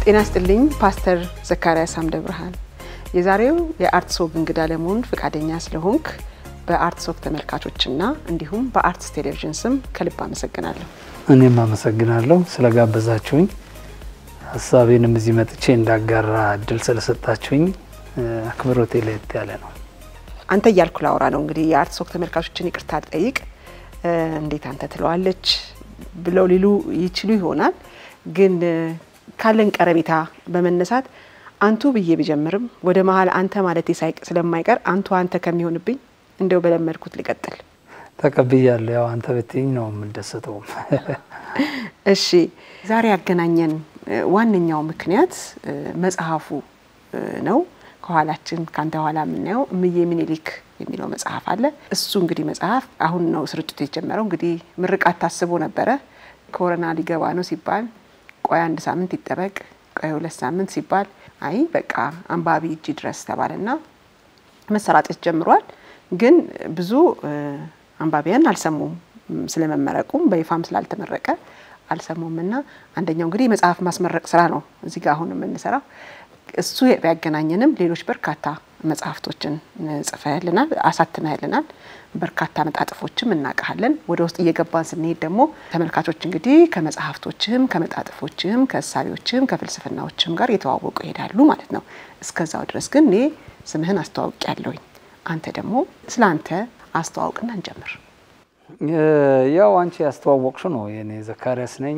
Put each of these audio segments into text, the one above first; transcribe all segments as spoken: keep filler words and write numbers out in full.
ጤና ይስጥልኝ ፓስተር ዘካርያስ አምደ ብርሃን የዛሬው የአርትስ ኦፍ እንግዳ ለመሆን ፈቃደኛ ስለሆንክ በአርትስ ኦፍ ተመልካቾችና እንዲሁም በአርትስ ቴሌቪዥን ስም ከልብ አመሰግናለሁ። እኔም አመሰግናለሁ ስለጋበዛችሁኝ ሐሳቤንም እዚህ መጥቼ እንዳጋራ እድል ስለሰጣችሁኝ አክብሮቴ ለየት ያለ ነው። አንተ ያልኩ ላውራ ነው እንግዲህ የአርትስ ኦፍ ተመልካቾችን ይቅርታ ጠይቅ እንዴት አንተ ትለዋለች ብለው ሊሉ ይችሉ ይሆናል ግን ካለን ቀረቤታ በመነሳት አንቱ ብዬ ቢጀምርም ወደ መሃል አንተ ማለት ይሳይቅ ስለማይቀር አንቱ አንተ ከሚሆንብኝ እንደው በለመድኩት ልቀጥል ተቀብያለሁ ያው አንተ በትኝ ነው የምደሰተው እሺ ዛሬ ያገናኘን ዋንኛው ምክንያት መጽሐፉ ነው ከኋላችን ካንተ ኋላ ምንየው እምዬ ምኒልክ የሚለው መጽሐፍ አለ እሱ እንግዲህ መጽሐፍ አሁን ነው ስርጭቱ የጀመረው እንግዲህ ምርቃት ታስቦ ነበር ኮሮና ሊገባ ነው ሲባል ቆይ አንድ ሳምንት ይጠበቅ ቆይ ሁለት ሳምንት ሲባል አይ በቃ አንባቢ እጅ ድረስ ተባለና መሰራጨት ጀምሯል ግን ብዙ አንባቢያን አልሰሙም ስለመመረቁም በይፋም ስላልተመረቀ አልሰሙምና አንደኛው እንግዲህ መጽሐፍ ማስመረቅ ስራ ነው እዚህ ጋር አሁን የምንሰራው እሱ ያገናኘንም ሌሎች በርካታ መጽሐፍቶችን ጽፈህልናል አሳትመህልናል በርካታ መጣጥፎችም እናቀሃለን ወደ ውስጥ እየገባን ስንሄድ ደግሞ ተመልካቾች እንግዲህ ከመጽሐፍቶችም ከመጣጥፎችም ከሐሳቢዎችም ከፍልስፍናዎችም ጋር የተዋወቁ ይሄዳሉ ማለት ነው እስከዛው ድረስ ግን እኔ ስምህን አስተዋውቂያለሁኝ አንተ ደግሞ ስላንተ አስተዋውቅና እንጀምር ያው አንቺ ያስተዋወቅሽ ነው የኔ ዘካርያስ ነኝ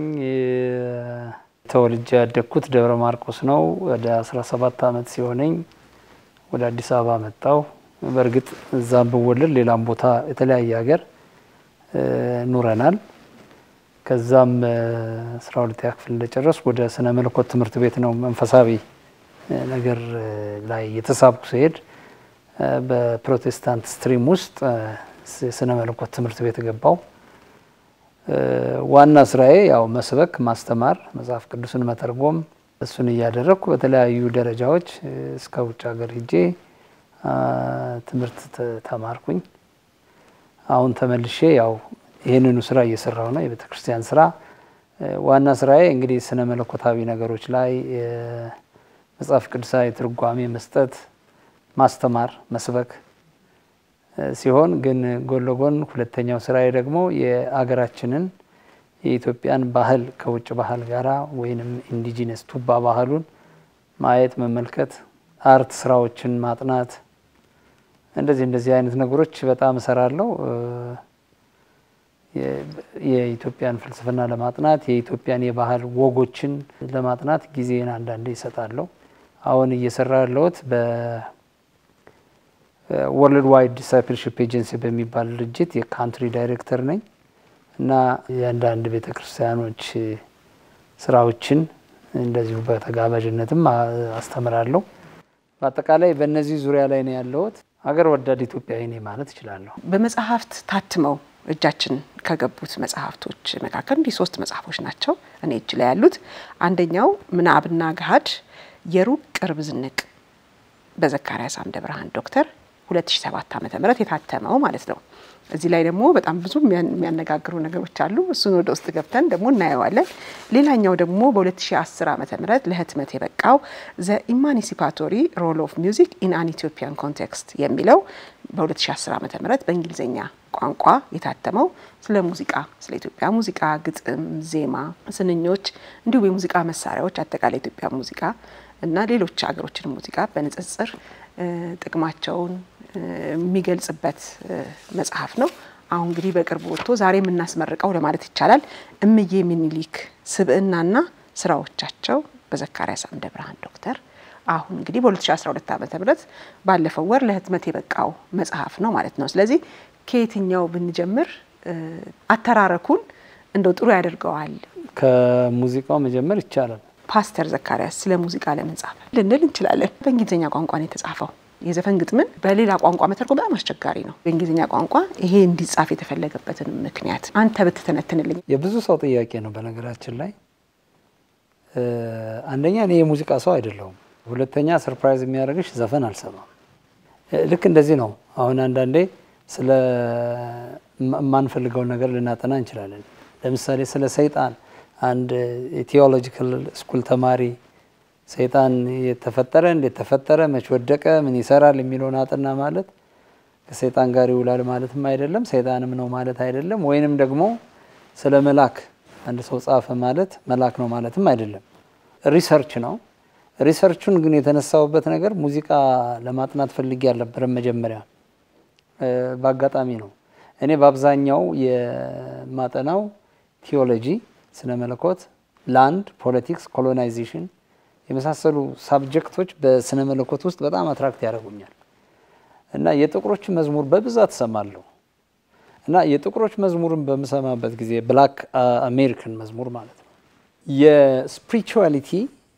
ተወልጄ ያደግኩት ደብረ ማርቆስ ነው ወደ አስራ ሰባት አመት ሲሆነኝ ወደ አዲስ አበባ መጣው በርግጥ እዛም በወለድ ሌላም ቦታ የተለያየ ሀገር ኑረናል ከዛም አስራ ሁለተኛ ክፍል እንደጨረስ ወደ ስነ መለኮት ትምህርት ቤት ነው መንፈሳዊ ነገር ላይ የተሳብኩ ሲሄድ በፕሮቴስታንት ስትሪም ውስጥ ስነ መለኮት ትምህርት ቤት ገባው ዋና ስራዬ ያው መስበክ ማስተማር መጽሐፍ ቅዱስን መተርጎም እሱን ያደረኩ በተለያዩ ደረጃዎች እስከ ውጭ ሀገር ሄጄ ትምህርት ተማርኩኝ አሁን ተመልሼ ያው ይሄንኑ ስራ እየሰራው ነው የቤተክርስቲያን ስራ ዋና ስራዬ እንግዲህ ስነ መለኮታዊ ነገሮች ላይ መጽሐፍ ቅዱሳዊ ትርጓሜ መስጠት ማስተማር መስበክ ሲሆን ግን ጎልጎን ሁለተኛው ስራዬ ደግሞ የአገራችንን የኢትዮጵያን ባህል ከውጭ ባህል ጋራ ወይንም ኢንዲጂነስ ቱባ ባህሉን ማየት መመልከት አርት ስራዎችን ማጥናት እንደዚህ እንደዚህ አይነት ነገሮች በጣም ሰራለው የኢትዮጵያን ፍልስፍና ለማጥናት የኢትዮጵያን የባህል ወጎችን ለማጥናት ጊዜን አንዳንዴ ይሰጣለው አሁን እየሰራለሁት በ ወርልድ ዋይድ ዲሳይፕልሺፕ ኤጀንሲ በሚባል ድርጅት የካንትሪ ዳይሬክተር ነኝ እና የአንዳንድ ቤተክርስቲያኖች ስራዎችን እንደዚሁ በተጋባዥነትም አስተምራለሁ በአጠቃላይ በእነዚህ ዙሪያ ላይ ነው ያለሁት ሀገር ወዳድ ኢትዮጵያዊ ነኝ ማለት እችላለሁ በመጽሐፍት ታትመው እጃችን ከገቡት መጽሐፍቶች መካከል እንዲህ ሶስት መጽሐፎች ናቸው እኔ እጅ ላይ ያሉት አንደኛው ምናብና ገሃድ የሩቅ ቅርብ ዝንቅ በዘካርያስ አምደ ብርሃን ዶክተር ሁለት ሺህ ሰባት ዓመተ ምህረት የታተመው ማለት ነው እዚህ ላይ ደግሞ በጣም ብዙ የሚያነጋግሩ ነገሮች አሉ እሱን ወደ ውስጥ ገብተን ደግሞ እናየዋለን ሌላኛው ደግሞ በ2010 ዓመተ ምህረት ለህትመት የበቃው ዘ ኢማንሲፓቶሪ ሮል ኦፍ ሚውዚክ ኢን አን ኢትዮጵያን ኮንቴክስት የሚለው በ2010 ዓመተ ምህረት በእንግሊዘኛ ቋንቋ የታተመው ስለ ሙዚቃ ስለ ኢትዮጵያ ሙዚቃ ግጥም ዜማ ስንኞች እንዲሁም የሙዚቃ መሳሪያዎች አጠቃላይ ኢትዮጵያ ሙዚቃ እና ሌሎች ሀገሮችን ሙዚቃ በንጽጽር ጥቅማቸውን የሚገልጽበት መጽሐፍ ነው አሁን እንግዲህ በቅርቡ ወጥቶ ዛሬ የምናስመርቀው ለማለት ይቻላል እምዬ ምኒልክ ስብዕናና ስራዎቻቸው በዘካርያስ አምደ ብርሃን ዶክተር አሁን እንግዲህ በ2012 ዓመተ ምህረት ባለፈው ወር ለህትመት የበቃው መጽሐፍ ነው ማለት ነው ስለዚህ ከየትኛው ብንጀምር አተራረኩን እንደው ጥሩ ያደርገዋል ከሙዚቃው መጀመር ይቻላል ፓስተር ዘካርያስ ስለ ሙዚቃ ለምን ጻፈ ልንል እንችላለን በእንግሊዘኛ ቋንቋ ነው የተጻፈው የዘፈን ግጥምን በሌላ ቋንቋ መተርጎም በጣም አስቸጋሪ ነው በእንግሊዘኛ ቋንቋ ይሄ እንዲጻፍ የተፈለገበትን ምክንያት አንተ ብትተነትንልኝ የብዙ ሰው ጥያቄ ነው በነገራችን ላይ አንደኛ እኔ የሙዚቃ ሰው አይደለሁም ሁለተኛ ሰርፕራይዝ የሚያደርግሽ ዘፈን አልሰማም ልክ እንደዚህ ነው አሁን አንዳንዴ ስለ ማንፈልገው ነገር ልናጠና እንችላለን ለምሳሌ ስለ ሰይጣን አንድ ቴዎሎጂካል ስኩል ተማሪ ሰይጣን የተፈጠረ እንዴት ተፈጠረ መች ወደቀ ምን ይሰራል የሚለውን አጥና ማለት ከሰይጣን ጋር ይውላል ማለትም አይደለም ሰይጣንም ነው ማለት አይደለም ወይንም ደግሞ ስለ መልአክ አንድ ሰው ጻፈ ማለት መልአክ ነው ማለትም አይደለም ሪሰርች ነው ሪሰርቹን ግን የተነሳውበት ነገር ሙዚቃ ለማጥናት ፈልጌ ያልነበረ መጀመሪያ በአጋጣሚ ነው እኔ በአብዛኛው የማጠናው ቲዮሎጂ ስነ መለኮት ላንድ ፖለቲክስ ኮሎናይዜሽን የመሳሰሉ ሳብጀክቶች በስነ መለኮት ውስጥ በጣም አትራክት ያደርጉኛል እና የጥቁሮች መዝሙር በብዛት ሰማለሁ እና የጥቁሮች መዝሙርን በመሰማበት ጊዜ ብላክ አሜሪካን መዝሙር ማለት ነው የስፒሪቹዋሊቲ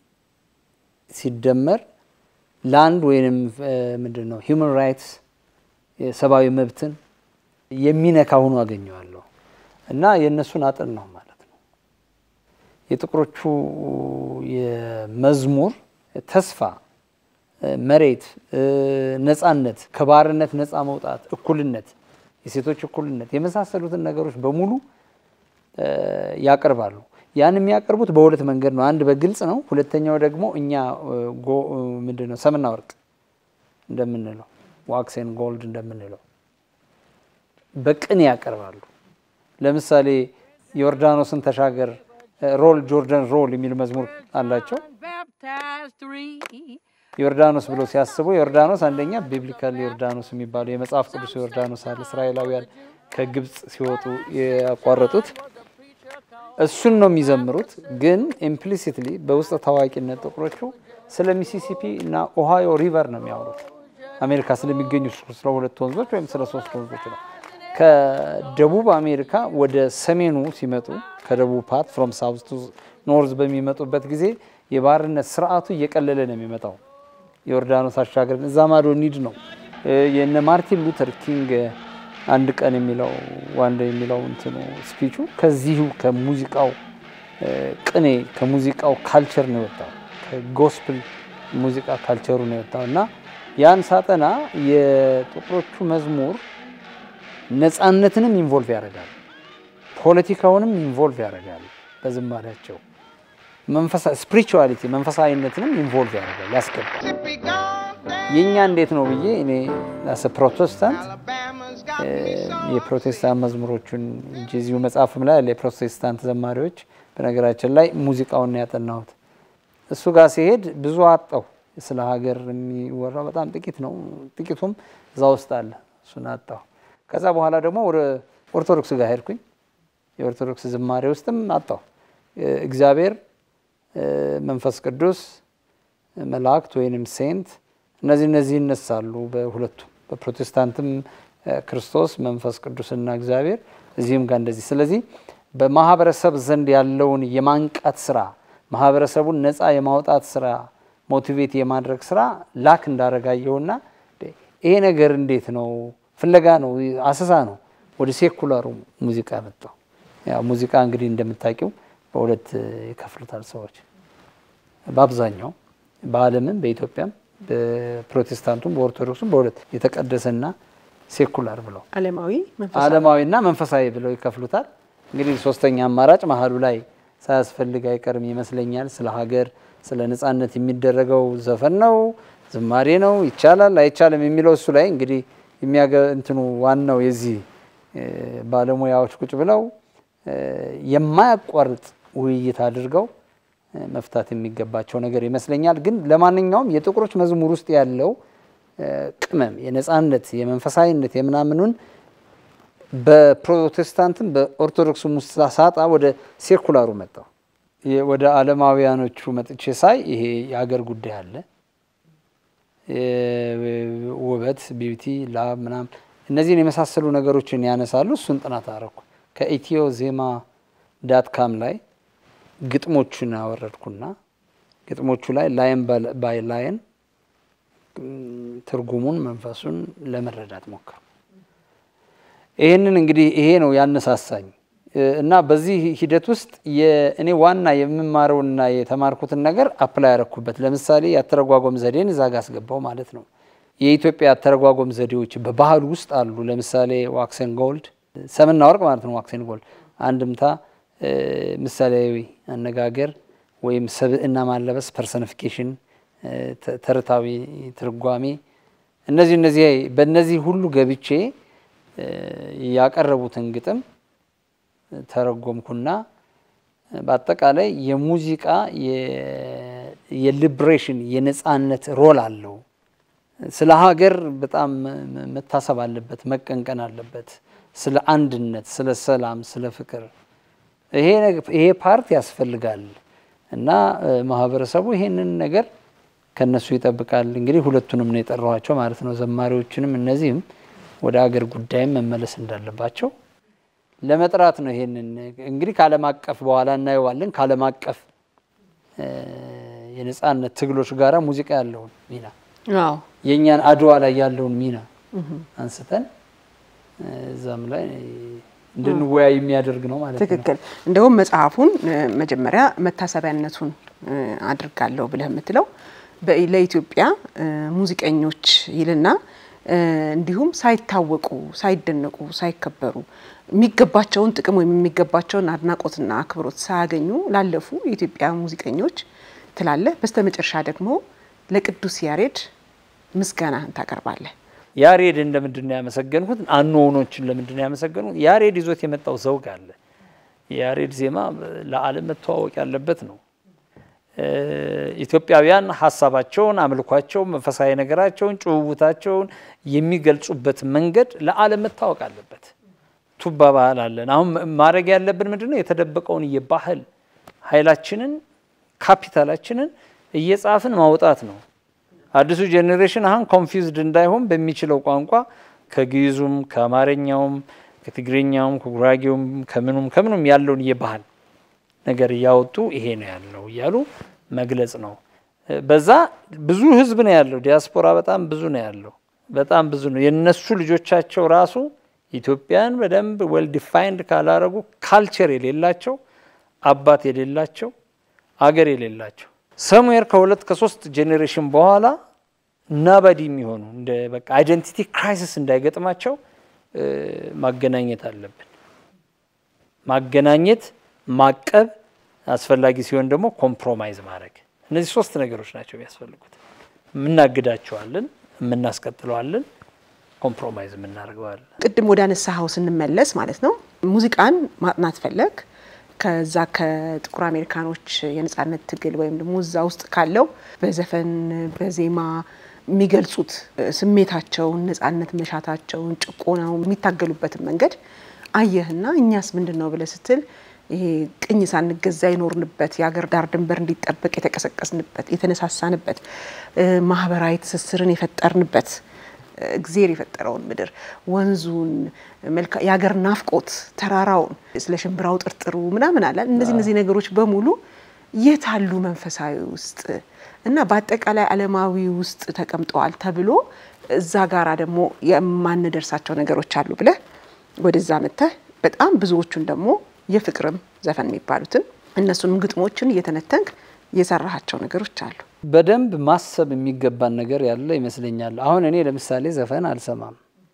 ሲደመር ላንድ ወይንም ምንድነው ሂውማን ራይትስ የሰብአዊ መብትን የሚነካ ሆኖ አገኘዋለሁ እና የነሱን አጥን ነው ማለት ነው የጥቁሮቹ የመዝሙር ተስፋ መሬት ነፃነት ከባርነት ነፃ መውጣት እኩልነት የሴቶች እኩልነት የመሳሰሉትን ነገሮች በሙሉ ያቀርባሉ ያን የሚያቀርቡት በሁለት መንገድ ነው አንድ በግልጽ ነው ሁለተኛው ደግሞ እኛ ምንድነው ሰምና ወርቅ እንደምንለው wax and gold እንደምንለው በቅን ያቀርባሉ ለምሳሌ ዮርዳኖስን ተሻገር ሮል ጆርዳን ሮል የሚል መዝሙር አላቸው ዮርዳኖስ ብሎ ሲያስቡ ዮርዳኖስ አንደኛ ቢብሊካል ዮርዳኖስ የሚባለው የመጽሐፍ ቅዱስ ዮርዳኖስ አለ እስራኤላውያን ከግብጽ ሲወጡ ያቋረጡት እሱን ነው የሚዘምሩት ግን ኢምፕሊሲትሊ በውስጥ ታዋቂነት ጥቁሮቹ ስለ ሚሲሲፒ እና ኦሃዮ ሪቨር ነው የሚያወሩት አሜሪካ ስለሚገኙ ስለ ሁለት ወንዞች ወይም ስለ ሶስት ወንዞች ነው ከደቡብ አሜሪካ ወደ ሰሜኑ ሲመጡ ከደቡብ ፓርት from south to north በሚመጡበት ጊዜ የባርነት ስርዓቱ እየቀለለ ነው የሚመጣው ዮርዳኖስ አሻገር ዛማዶ ኒድ ነው የነ ማርቲን ሉተር ኪንግ አንድ ቀን የሚለው ዋንደ የሚለው እንትኑ ስፒቹ ከዚሁ ከሙዚቃው ቅኔ ከሙዚቃው ካልቸር ነው የወጣው ከጎስፕል ሙዚቃ ካልቸሩ ነው የወጣውና ያን ሳጠና የጥቁሮቹ መዝሙር ነፃነትንም ኢንቮልቭ ያደርጋል ፖለቲካውንም ኢንቮልቭ ያደርጋል በዝማሬያቸው መንፈሳዊ ስፒሪቹዋሊቲ መንፈሳዊነትንም ኢንቮልቭ ያደርጋል ያስገባል የኛ እንዴት ነው ብዬ እኔ አሰ ፕሮቴስታንት የፕሮቴስታንት መዝሙሮችን ጂዚው መጽሐፍም ላይ ለፕሮቴስታንት ዘማሪዎች በነገራችን ላይ ሙዚቃውን ያጠናሁት እሱ ጋር ሲሄድ ብዙ አጣው ስለ ሀገር የሚወራው በጣም ጥቂት ነው ጥቂቱም እዛው ውስጥ አለ እሱን አጣው ከዛ በኋላ ደግሞ ወደ ኦርቶዶክስ ጋር ሄድኩኝ የኦርቶዶክስ ዝማሬ ውስጥም አጣው እግዚአብሔር መንፈስ ቅዱስ መላእክት ወይንም ሴንት እነዚህ እነዚህ ይነሳሉ በሁለቱ በፕሮቴስታንትም ክርስቶስ መንፈስ ቅዱስና እግዚአብሔር እዚህም ጋር እንደዚህ ስለዚህ በማህበረሰብ ዘንድ ያለውን የማንቃት ስራ ማህበረሰቡን ነፃ የማውጣት ስራ ሞቲቬት የማድረግ ስራ ላክ እንዳረጋየውና ይሄ ነገር እንዴት ነው ፍለጋ ነው አሰሳ ነው ወደ ሴኩላሩ ሙዚቃ መጣው ያ ሙዚቃ እንግዲህ እንደምታውቂው በሁለት ይከፍሉታል ሰዎች በአብዛኛው በአለምም በኢትዮጵያም በፕሮቴስታንቱም በኦርቶዶክስም በሁለት የተቀደሰና ሴኩላር ብለው ዓለማዊ መንፈሳዊ ዓለማዊና መንፈሳዊ ብለው ይከፍሉታል እንግዲህ ሶስተኛ አማራጭ መሐሉ ላይ ሳያስፈልግ አይቀርም ይመስለኛል ስለ ሀገር ስለ ነፃነት የሚደረገው ዘፈን ነው ዝማሬ ነው ይቻላል አይቻልም የሚለው እሱ ላይ እንግዲህ የሚያገ እንትኑ ዋናው የዚህ ባለሙያዎች ቁጭ ብለው የማያቋርጥ ውይይት አድርገው መፍታት የሚገባቸው ነገር ይመስለኛል ግን ለማንኛውም የጥቁሮች መዝሙር ውስጥ ያለው ቅመም የነፃነት የመንፈሳዊነት የምናምኑን በፕሮቴስታንትም በኦርቶዶክስም ውስጥ ሳጣ ወደ ሴኩላሩ መጣው ወደ ዓለማውያኖቹ መጥቼ ሳይ ይሄ የሀገር ጉዳይ አለ ውበት ቢዩቲ ላብ ምናም እነዚህን የመሳሰሉ ነገሮችን ያነሳሉ እሱን ጥናት አደረኩ ከኢትዮ ዜማ ዳት ካም ላይ ግጥሞቹን አወረድኩና ግጥሞቹ ላይ ላይን ባይ ላይን ትርጉሙን መንፈሱን ለመረዳት ሞከርኩ ይሄንን እንግዲህ ይሄ ነው ያነሳሳኝ እና በዚህ ሂደት ውስጥ የእኔ ዋና የምማረውና የተማርኩትን ነገር አፕላይ አረኩበት ለምሳሌ ያተረጓጎም ዘዴን እዛ ጋር አስገባው ማለት ነው የኢትዮጵያ ያተረጓጎም ዘዴዎች በባህል ውስጥ አሉ ለምሳሌ wax and gold ሰምና ወርቅ ማለት ነው wax and gold አንድምታ ምሳሌያዊ አነጋገር ወይም ሰብእና ማለበስ ፐርሰኒፊኬሽን ተርታዊ ትርጓሜ እነዚህ እነዚህ በእነዚህ ሁሉ ገብቼ ያቀረቡትን ግጥም ተረጎምኩና በአጠቃላይ የሙዚቃ የሊብሬሽን የነጻነት ሮል አለው ስለ ሀገር በጣም መታሰብ አለበት መቀንቀን አለበት ስለ አንድነት ስለ ሰላም ስለ ፍቅር ይሄ ይሄ ፓርት ያስፈልጋል እና ማህበረሰቡ ይሄንን ነገር ከነሱ ይጠብቃል እንግዲህ ሁለቱንም ነው የጠራዋቸው ማለት ነው ዘማሪዎችንም እነዚህም ወደ ሀገር ጉዳይ መመለስ እንዳለባቸው ለመጥራት ነው ይሄንን እንግዲህ ካለም አቀፍ በኋላ እናየዋለን ካለም አቀፍ የነጻነት ትግሎች ጋራ ሙዚቃ ያለው ሚና አዎ የኛን አድዋ ላይ ያለው ሚና አንስተን ዛም ላይ እንድንወያይ የሚያደርግ ነው ማለት ነው ትክክል እንደውም መጽሐፉን መጀመሪያ መታሰቢያነቱን አድርጋለሁ ብለህ የምትለው በኢትዮጵያ ሙዚቀኞች ይልና እንዲሁም ሳይታወቁ ሳይደነቁ ሳይከበሩ የሚገባቸውን ጥቅም ወይ የሚገባቸውን አድናቆትና አክብሮት ሳያገኙ ላለፉ የኢትዮጵያ ሙዚቀኞች ትላለ በስተመጨረሻ ደግሞ ለቅዱስ ያሬድ ምስጋናህን ታቀርባለህ ያሬድ እንደምንድነው ያመሰገንኩት አንኖኖችን ለምንድነው ያመሰገንኩት ያሬድ ይዞት የመጣው ዘውግ አለ ያሬድ ዜማ ለዓለም መተዋወቅ ያለበት ነው ኢትዮጵያውያን ሐሳባቸውን አምልኳቸውን መንፈሳዊ ነገራቸውን ጭውውታቸውን የሚገልጹበት መንገድ ለዓለም መታወቅ አለበት ቱባ ባህል አለን አሁን ማድረግ ያለብን ምንድነው የተደበቀውን የባህል ኃይላችንን ካፒታላችንን እየጻፍን ማውጣት ነው አዲሱ ጄነሬሽን አሁን ኮንፊውዝድ እንዳይሆን በሚችለው ቋንቋ ከግዕዙም ከአማርኛውም ከትግርኛውም ከጉራጌውም ከምኑም ከምኑም ያለውን የባህል ነገር ያወጡ ይሄ ነው ያለው ይያሉ መግለጽ ነው በዛ ብዙ ህዝብ ነው ያለው ዲያስፖራ በጣም ብዙ ነው ያለው በጣም ብዙ ነው የነሱ ልጆቻቸው ራሱ ኢትዮጵያን በደንብ ዌል ዲፋይንድ ካላረጉ ካልቸር የሌላቸው አባት የሌላቸው አገር የሌላቸው somewhere ከሁለት ከሶስት ጄነሬሽን በኋላ nobody የሚሆኑ እንደ በቃ አይደንቲቲ ክራይሲስ እንዳይገጥማቸው ማገናኘት አለብን ማገናኘት ማቀብ አስፈላጊ ሲሆን ደግሞ ኮምፕሮማይዝ ማድረግ እነዚህ ሶስት ነገሮች ናቸው የሚያስፈልጉት ምናግዳቸዋለን ምናስቀጥለዋለን ኮምፕሮማይዝ ምናደርገዋለን ቅድም ወደ አነሳው ስንመለስ ማለት ነው ሙዚቃን ማጥናት ፈለክ ከዛ ከጥቁር አሜሪካኖች የነጻነት ትግል ወይም ደግሞ እዛ ውስጥ ካለው በዘፈን በዜማ የሚገልጹት ስሜታቸውን ነጻነት መሻታቸውን ጭቆናው የሚታገሉበት መንገድ አየህና እኛስ ምንድነው ብለ ስትል ይሄ ቅኝ ሳንገዛ ይኖርንበት ያገር ዳር ድንበር እንዲጠበቅ የተቀሰቀስንበት የተነሳሳንበት ማህበራዊ ትስስርን የፈጠርንበት እግዚአብሔር የፈጠረውን ምድር ወንዙን መልካ ያገር ናፍቆት ተራራውን ስለሽምብራው ጥርጥሩ ምናምን አለ እነዚህ እነዚህ ነገሮች በሙሉ የታሉ መንፈሳዊ ውስጥ እና በአጠቃላይ ዓለማዊ ውስጥ ተቀምጠዋል ተብሎ እዛ ጋራ ደግሞ የማንደርሳቸው ነገሮች አሉ ብለ ወደዛ መተህ በጣም ብዙዎቹን ደግሞ የፍቅርም ዘፈን የሚባሉትን እነሱንም ግጥሞችን እየተነተንክ የሰራሃቸው ነገሮች አሉ በደንብ ማሰብ የሚገባን ነገር ያለ ይመስለኛል አሁን እኔ ለምሳሌ ዘፈን አልሰማም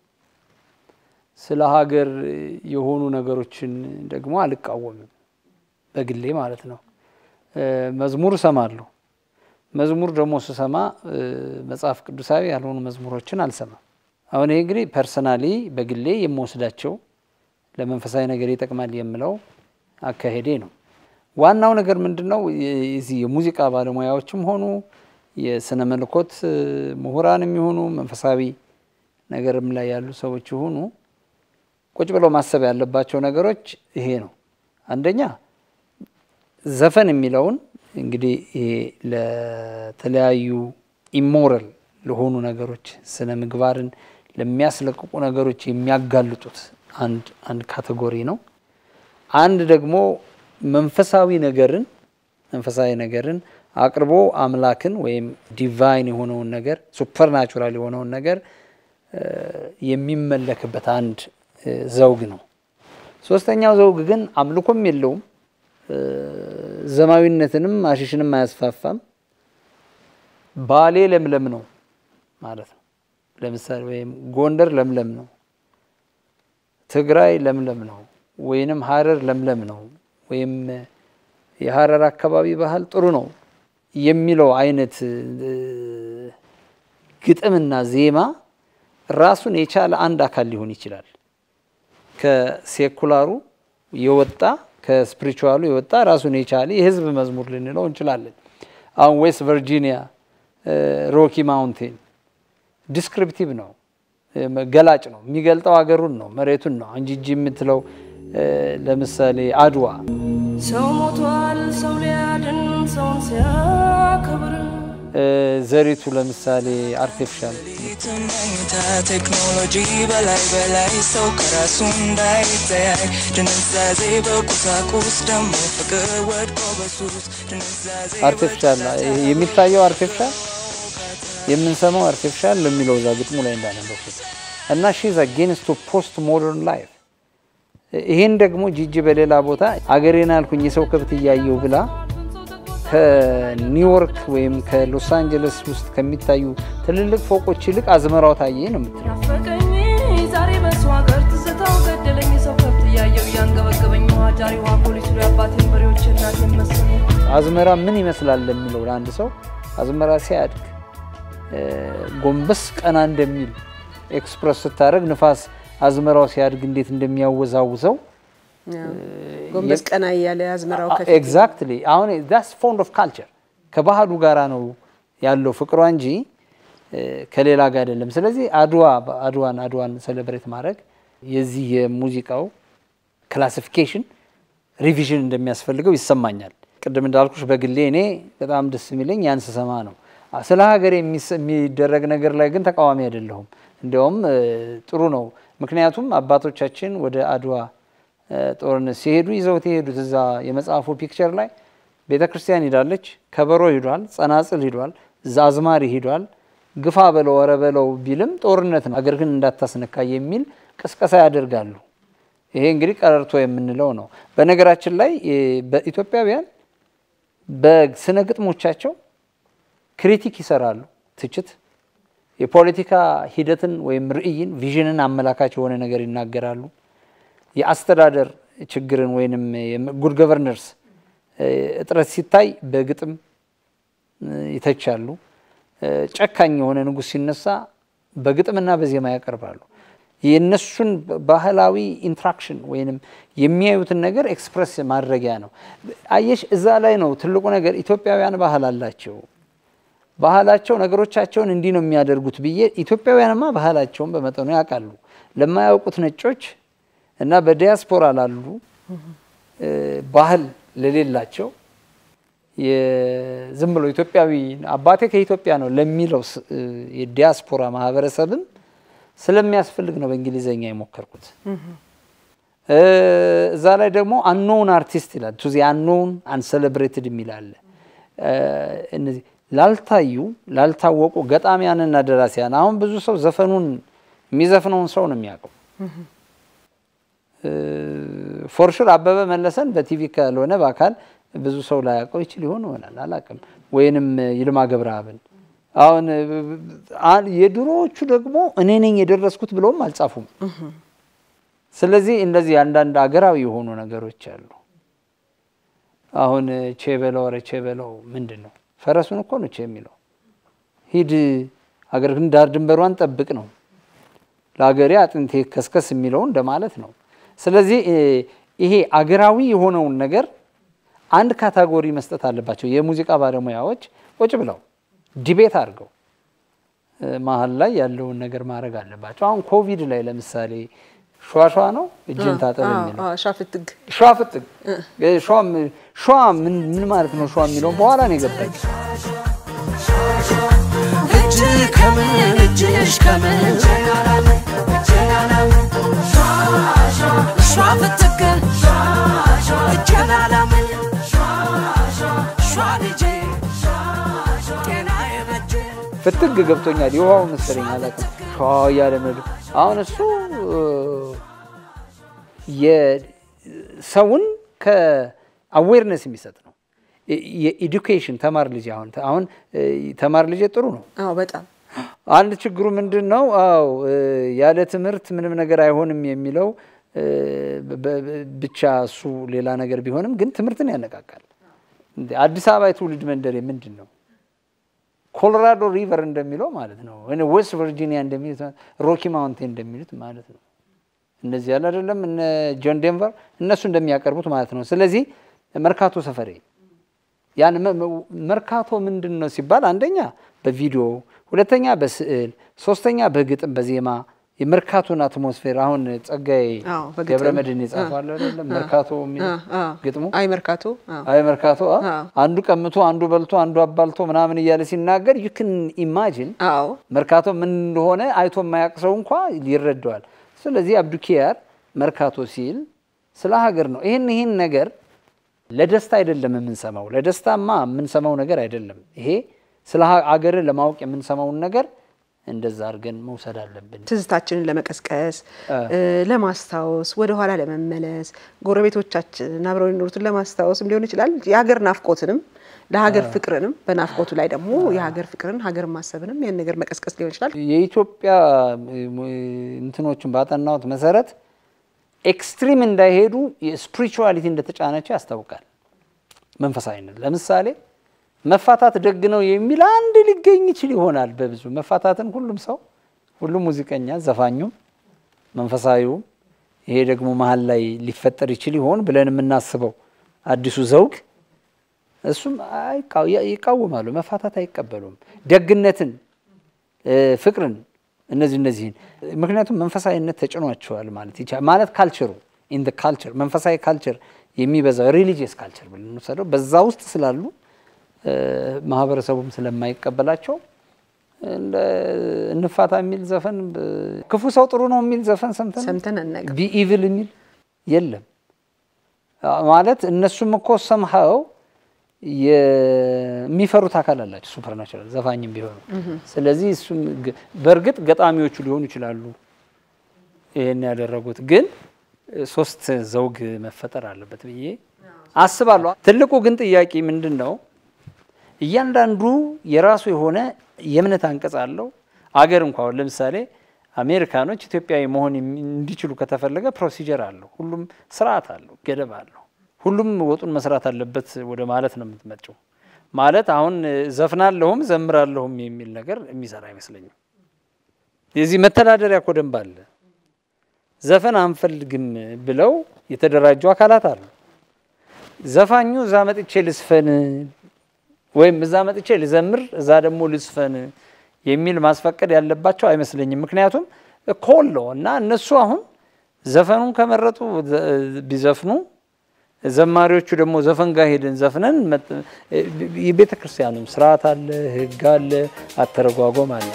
ስለ ሀገር የሆኑ ነገሮችን ደግሞ አልቃወምም በግሌ ማለት ነው መዝሙር ሰማለሁ መዝሙር ደግሞ ስሰማ መጽሐፍ ቅዱሳዊ ያልሆኑ መዝሙሮችን አልሰማም አሁን ይሄ እንግዲህ ፐርሰናሊ በግሌ የምወስዳቸው ለመንፈሳዊ ነገር ይጠቅማል የምለው አካሄዴ ነው ዋናው ነገር ምንድነው እዚህ የሙዚቃ ባለሙያዎችም ሆኑ የስነ መልኮት ምሁራንም ይሆኑ መንፈሳዊ ነገርም ላይ ያሉ ሰዎች ሆኑ ቁጭ ብለው ማሰብ ያለባቸው ነገሮች ይሄ ነው አንደኛ ዘፈን የሚለውን እንግዲህ ይሄ ለተለያዩ ኢሞራል ለሆኑ ነገሮች ስነ ምግባርን ለሚያስለቅቁ ነገሮች የሚያጋልጡት አንድ አንድ ካቴጎሪ ነው አንድ ደግሞ መንፈሳዊ ነገርን መንፈሳዊ ነገርን አቅርቦ አምላክን ወይም ዲቫይን የሆነውን ነገር ሱፐርናቹራል የሆነውን ነገር የሚመለክበት አንድ ዘውግ ነው ሶስተኛው ዘውግ ግን አምልኮም የለውም ዘማዊነትንም አሽሽንም አያስፋፋም ባሌ ለምለም ነው ማለት ነው ለምሳሌ ወይም ጎንደር ለምለም ነው ትግራይ ለምለም ነው ወይንም ሐረር ለምለም ነው ወይም የሐረር አካባቢ ባህል ጥሩ ነው የሚለው አይነት ግጥምና ዜማ ራሱን የቻለ አንድ አካል ሊሆን ይችላል ከሴኩላሩ የወጣ ከስፒሪቹዋሉ የወጣ ራሱን የቻለ የህዝብ መዝሙር ልንለው እንችላለን አሁን ዌስት ቨርጂኒያ ሮኪ ማውንቴን ዲስክሪፕቲቭ ነው ገላጭ ነው የሚገልጠው ሀገሩን ነው መሬቱን ነው እንጂ እንጂ የምትለው ለምሳሌ አድዋ ሰው ሞቷል ሰው ሊያድን ሰውን ሲያከብር ዘሪቱ ለምሳሌ አርቲፊሻል ቴክኖሎጂ በላይ በላይ ሰው ከራሱ እንዳይተያይ ድንዛዜ በቁሳቁስ ደግሞ ፍቅር ወድቆ በሱስ ድንዛዜ አርቲፊሻል የሚታየው አርቲፊሻል የምንሰማው አርቲፊሻል ለሚለው ዛ ግጥሙ ላይ እንዳነበኩት እና she's against to post modern life ይሄን ደግሞ ጂጂ በሌላ ቦታ አገሬና አልኩኝ ሰው ከብት ያያየው ብላ ከኒውዮርክ ወይም ከሎስ አንጀለስ ውስጥ ከሚታዩ ትልልቅ ፎቆች ይልቅ አዝመራው ታየ ነው የምትለው ናፈቀኝ ዛሬ በሰው ሀገር ትዝታው ገደለኝ ሰው ከብት ያያየው ያንገበገበኝ ዋጃሪ ዋ ፖሊስ ያባቴን በሬዎች እናት የመስሉ አዝመራ ምን ይመስላል ለሚለው ለአንድ ሰው አዝመራ ሲያድግ ጎንበስ ቀና እንደሚል ኤክስፕረስ ስታረግ ንፋስ አዝመራው ሲያድግ እንዴት እንደሚያወዛውዘው ጎንበስ ቀና ያለ አዝመራው ከፊት ኤግዛክትሊ አሁን that's fond of culture ከባህሉ ጋራ ነው ያለው ፍቅሩ እንጂ ከሌላ ጋር አይደለም ስለዚህ አድዋ አድዋን አድዋን ሴሌብሬት ማድረግ የዚህ የሙዚቃው ክላሲፊኬሽን ሪቪዥን እንደሚያስፈልገው ይሰማኛል ቅድም እንዳልኩሽ በግሌ እኔ በጣም ደስ የሚለኝ ያን ስሰማ ነው ስለ ሀገር የሚደረግ ነገር ላይ ግን ተቃዋሚ አይደለሁም እንደውም ጥሩ ነው ምክንያቱም አባቶቻችን ወደ አድዋ ጦርነት ሲሄዱ ይዘውት ይሄዱት እዛ የመጽሐፉ ፒክቸር ላይ ቤተክርስቲያን ሄዳለች ከበሮ ሄዷል ጸናጽል ሄዷል ዛዝማሪ ሄዷል ግፋ በለው ወረ በለው ቢልም ጦርነት ነው አገር ግን እንዳታስነካ የሚል ቅስቀሳ ያደርጋሉ ይሄ እንግዲህ ቀረርቶ የምንለው ነው በነገራችን ላይ በኢትዮጵያውያን በስነ ግጥሞቻቸው ክሪቲክ ይሰራሉ ትችት የፖለቲካ ሂደትን ወይም ርዕይን ቪዥንን አመላካች የሆነ ነገር ይናገራሉ የአስተዳደር ችግርን ወይንም ጉድ ገቨርነርስ እጥረት ሲታይ በግጥም ይተቻሉ ጨካኝ የሆነ ንጉስ ሲነሳ በግጥምና በዜማ ያቀርባሉ የነሱን ባህላዊ ኢንትራክሽን ወይንም የሚያዩትን ነገር ኤክስፕረስ ማድረጊያ ነው አየሽ እዛ ላይ ነው ትልቁ ነገር ኢትዮጵያውያን ባህል አላቸው ባህላቸው ነገሮቻቸውን እንዲ ነው የሚያደርጉት ብዬ ኢትዮጵያውያንማ ባህላቸውን በመጠኑ ያቃሉ ለማያውቁት ነጮች እና በዲያስፖራ ላሉ ባህል ለሌላቸው የዝም ብሎ ኢትዮጵያዊ አባቴ ከኢትዮጵያ ነው ለሚለው የዲያስፖራ ማህበረሰብም ስለሚያስፈልግ ነው በእንግሊዘኛ የሞከርኩት እዛ ላይ ደግሞ unknown artist ይላል to the unknown uncelebrated የሚላል እነዚህ ላልታዩ ላልታወቁ ገጣሚያንና ደራሲያን አሁን ብዙ ሰው ዘፈኑን የሚዘፍነውን ሰው ነው የሚያውቀው ፎር ሹር አበበ መለሰን በቲቪ ካልሆነ በአካል ብዙ ሰው ላይ ያውቀው ይችል ይሆን ይሆናል አላውቅም ወይንም ይልማ ገብረአብን አሁን የድሮዎቹ ደግሞ እኔ ነኝ የደረስኩት ብለውም አልጻፉም ስለዚህ እንደዚህ አንዳንድ አገራዊ የሆኑ ነገሮች አሉ አሁን ቼበለው ወረ ቼበለው ምንድነው ፈረሱን እኮ ነው የሚለው ሂድ አገር ግን ዳር ድንበሯን ጠብቅ ነው ለአገሬ አጥንቴ ከስከስ የሚለው እንደማለት ነው ስለዚህ ይሄ አገራዊ የሆነው ነገር አንድ ካታጎሪ መስጠት አለባቸው የሙዚቃ ባለሙያዎች ቁጭ ብለው ዲቤት አድርገው መሀል ላይ ያለውን ነገር ማድረግ አለባቸው አሁን ኮቪድ ላይ ለምሳሌ ሸዋሸዋ ነው እጅን ታጠብ የሚለው ሻፍጥግ ሻፍጥግ ሸዋ ሸዋ ምን ምን ማለት ነው ሸዋ የሚለው በኋላ ነው የገባኝ እጅ ከምን እጅሽ ከምን ሻፍጥግ እጀላላም ሻልጄ ጤናዬ በጄ ፍትግ ገብቶኛል ይዋው መሰለኝ አላውቅም ሸዋ ያለ ነው አሁን እሱ የሰውን ከአዌርነስ የሚሰጥ ነው የኤዱኬሽን ተማር ልጅ አሁን አሁን ተማር ልጅ ጥሩ ነው አዎ በጣም አንድ ችግሩ ምንድነው አዎ ያለ ትምህርት ምንም ነገር አይሆንም የሚለው ብቻ እሱ ሌላ ነገር ቢሆንም ግን ትምህርትን ያነቃቃል አዲስ አበባ የትውልድ መንደር ምንድነው ኮሎራዶ ሪቨር እንደሚለው ማለት ነው እኔ ዌስት ቨርጂኒያ እንደሚሉት ሮኪ ማውንቴን እንደሚሉት ማለት ነው እነዚህ ያለ አይደለም እነ ጆን ዴንቨር እነሱ እንደሚያቀርቡት ማለት ነው ስለዚህ መርካቶ ሰፈሬ ያን መርካቶ ምንድነው ሲባል አንደኛ በቪዲዮ ሁለተኛ በስዕል ሶስተኛ በግጥም በዜማ የመርካቶን አትሞስፌር አሁን ጸጋይ ገብረመድህን ይጻፋል አይደለም መርካቶ ግጥሙ አይ መርካቶ አይ መርካቶ አንዱ ቀምቶ አንዱ በልቶ አንዱ አባልቶ ምናምን ይያለ ሲናገር you can imagine አዎ መርካቶ ምን እንደሆነ አይቶ የማያቅሰው እንኳን ይረዳዋል ስለዚህ አብዱኪያር መርካቶ ሲል ስለ ሀገር ነው ይሄን ይሄን ነገር ለደስታ አይደለም የምንሰማው ለደስታማ የምንሰማው ነገር አይደለም ይሄ ስለ ሀገር ለማወቅ የምንሰማው ነገር እንደዛ አርገን መውሰድ አለብን ትዝታችንን ለመቀስቀስ ለማስታወስ ወደ ኋላ ለመመለስ ጎረቤቶቻችን አብረው ይኖሩትን ለማስታወስም ሊሆን ይችላል የሀገር ናፍቆትንም ለሀገር ፍቅርንም በናፍቆቱ ላይ ደግሞ የሀገር ፍቅርን ሀገር ማሰብንም ያን ነገር መቀስቀስ ሊሆን ይችላል የኢትዮጵያ እንትኖችን ባጠናውት መሰረት ኤክስትሪም እንዳይሄዱ የስፒሪቹዋሊቲ እንደተጫነች ያስታውቃል መንፈሳዊነት ለምሳሌ መፋታት ደግ ነው የሚል አንድ ሊገኝ ይችላል ይሆናል በብዙ መፋታትን ሁሉም ሰው ሁሉም ሙዚቀኛ ዘፋኙ መንፈሳዊው ይሄ ደግሞ መሃል ላይ ሊፈጠር ይችላል ይሆን ብለን የምናስበው አዲሱ ዘውግ እሱም አይቃው ይቃወማሉ መፋታት አይቀበሉም ደግነትን ፍቅርን እነዚህ እነዚህ ምክንያቱም መንፈሳዊነት ተጭኗቸዋል ማለት ይቻላል ማለት ካልቸሩ in the culture መንፈሳዊ ካልቸር የሚበዛው religious culture ብለን እንሰደው በዛ ውስጥ ስላሉ ማህበረሰቡም ስለማይቀበላቸው እንደ እንፋታ የሚል ዘፈን ክፉ ሰው ጥሩ ነው የሚል ዘፈን ሰምተን ሰምተን አናቀ be evil የሚል የለም ማለት እነሱም እኮ somehow የሚፈሩት አካል አላቸው ሱፐርናቹራል ዘፋኝም ቢሆኑ ስለዚህ እሱም በርግጥ ገጣሚዎቹ ሊሆኑ ይችላሉ ይሄን ያደረጉት ግን ሶስት ዘውግ መፈጠር አለበት ብዬ አስባለሁ ትልቁ ግን ጥያቄ ምንድነው እያንዳንዱ የራሱ የሆነ የምነት አንቀጽ አለው አገር እንኳን ለምሳሌ አሜሪካኖች ኢትዮጵያዊ መሆን እንዲችሉ ከተፈለገ ፕሮሲጀር አለው ሁሉም ስርዓት አለው ገደብ አለው ሁሉም ወጡን መስራት አለበት ወደ ማለት ነው የምትመጪው ማለት አሁን ዘፍናለሁም ዘምራለሁም የሚል ነገር የሚሰራ አይመስለኝም የዚህ መተዳደሪያ ኮደንብ አለ ዘፈን አንፈልግም ብለው የተደራጁ አካላት አሉ ዘፋኙ ዛመጥቼ ልስፈን ወይም ዛመጥቼ ልዘምር እዛ ደግሞ ልስፈን የሚል ማስፈቀድ ያለባቸው አይመስለኝም ምክንያቱም ኮሎ እና እነሱ አሁን ዘፈኑን ከመረጡ ቢዘፍኑ ዘማሪዎቹ ደግሞ ዘፈን ጋር ሄደን ዘፍነን የቤተ ክርስቲያኑም ስርዓት አለ ህግ አለ አተረጓጎም አለ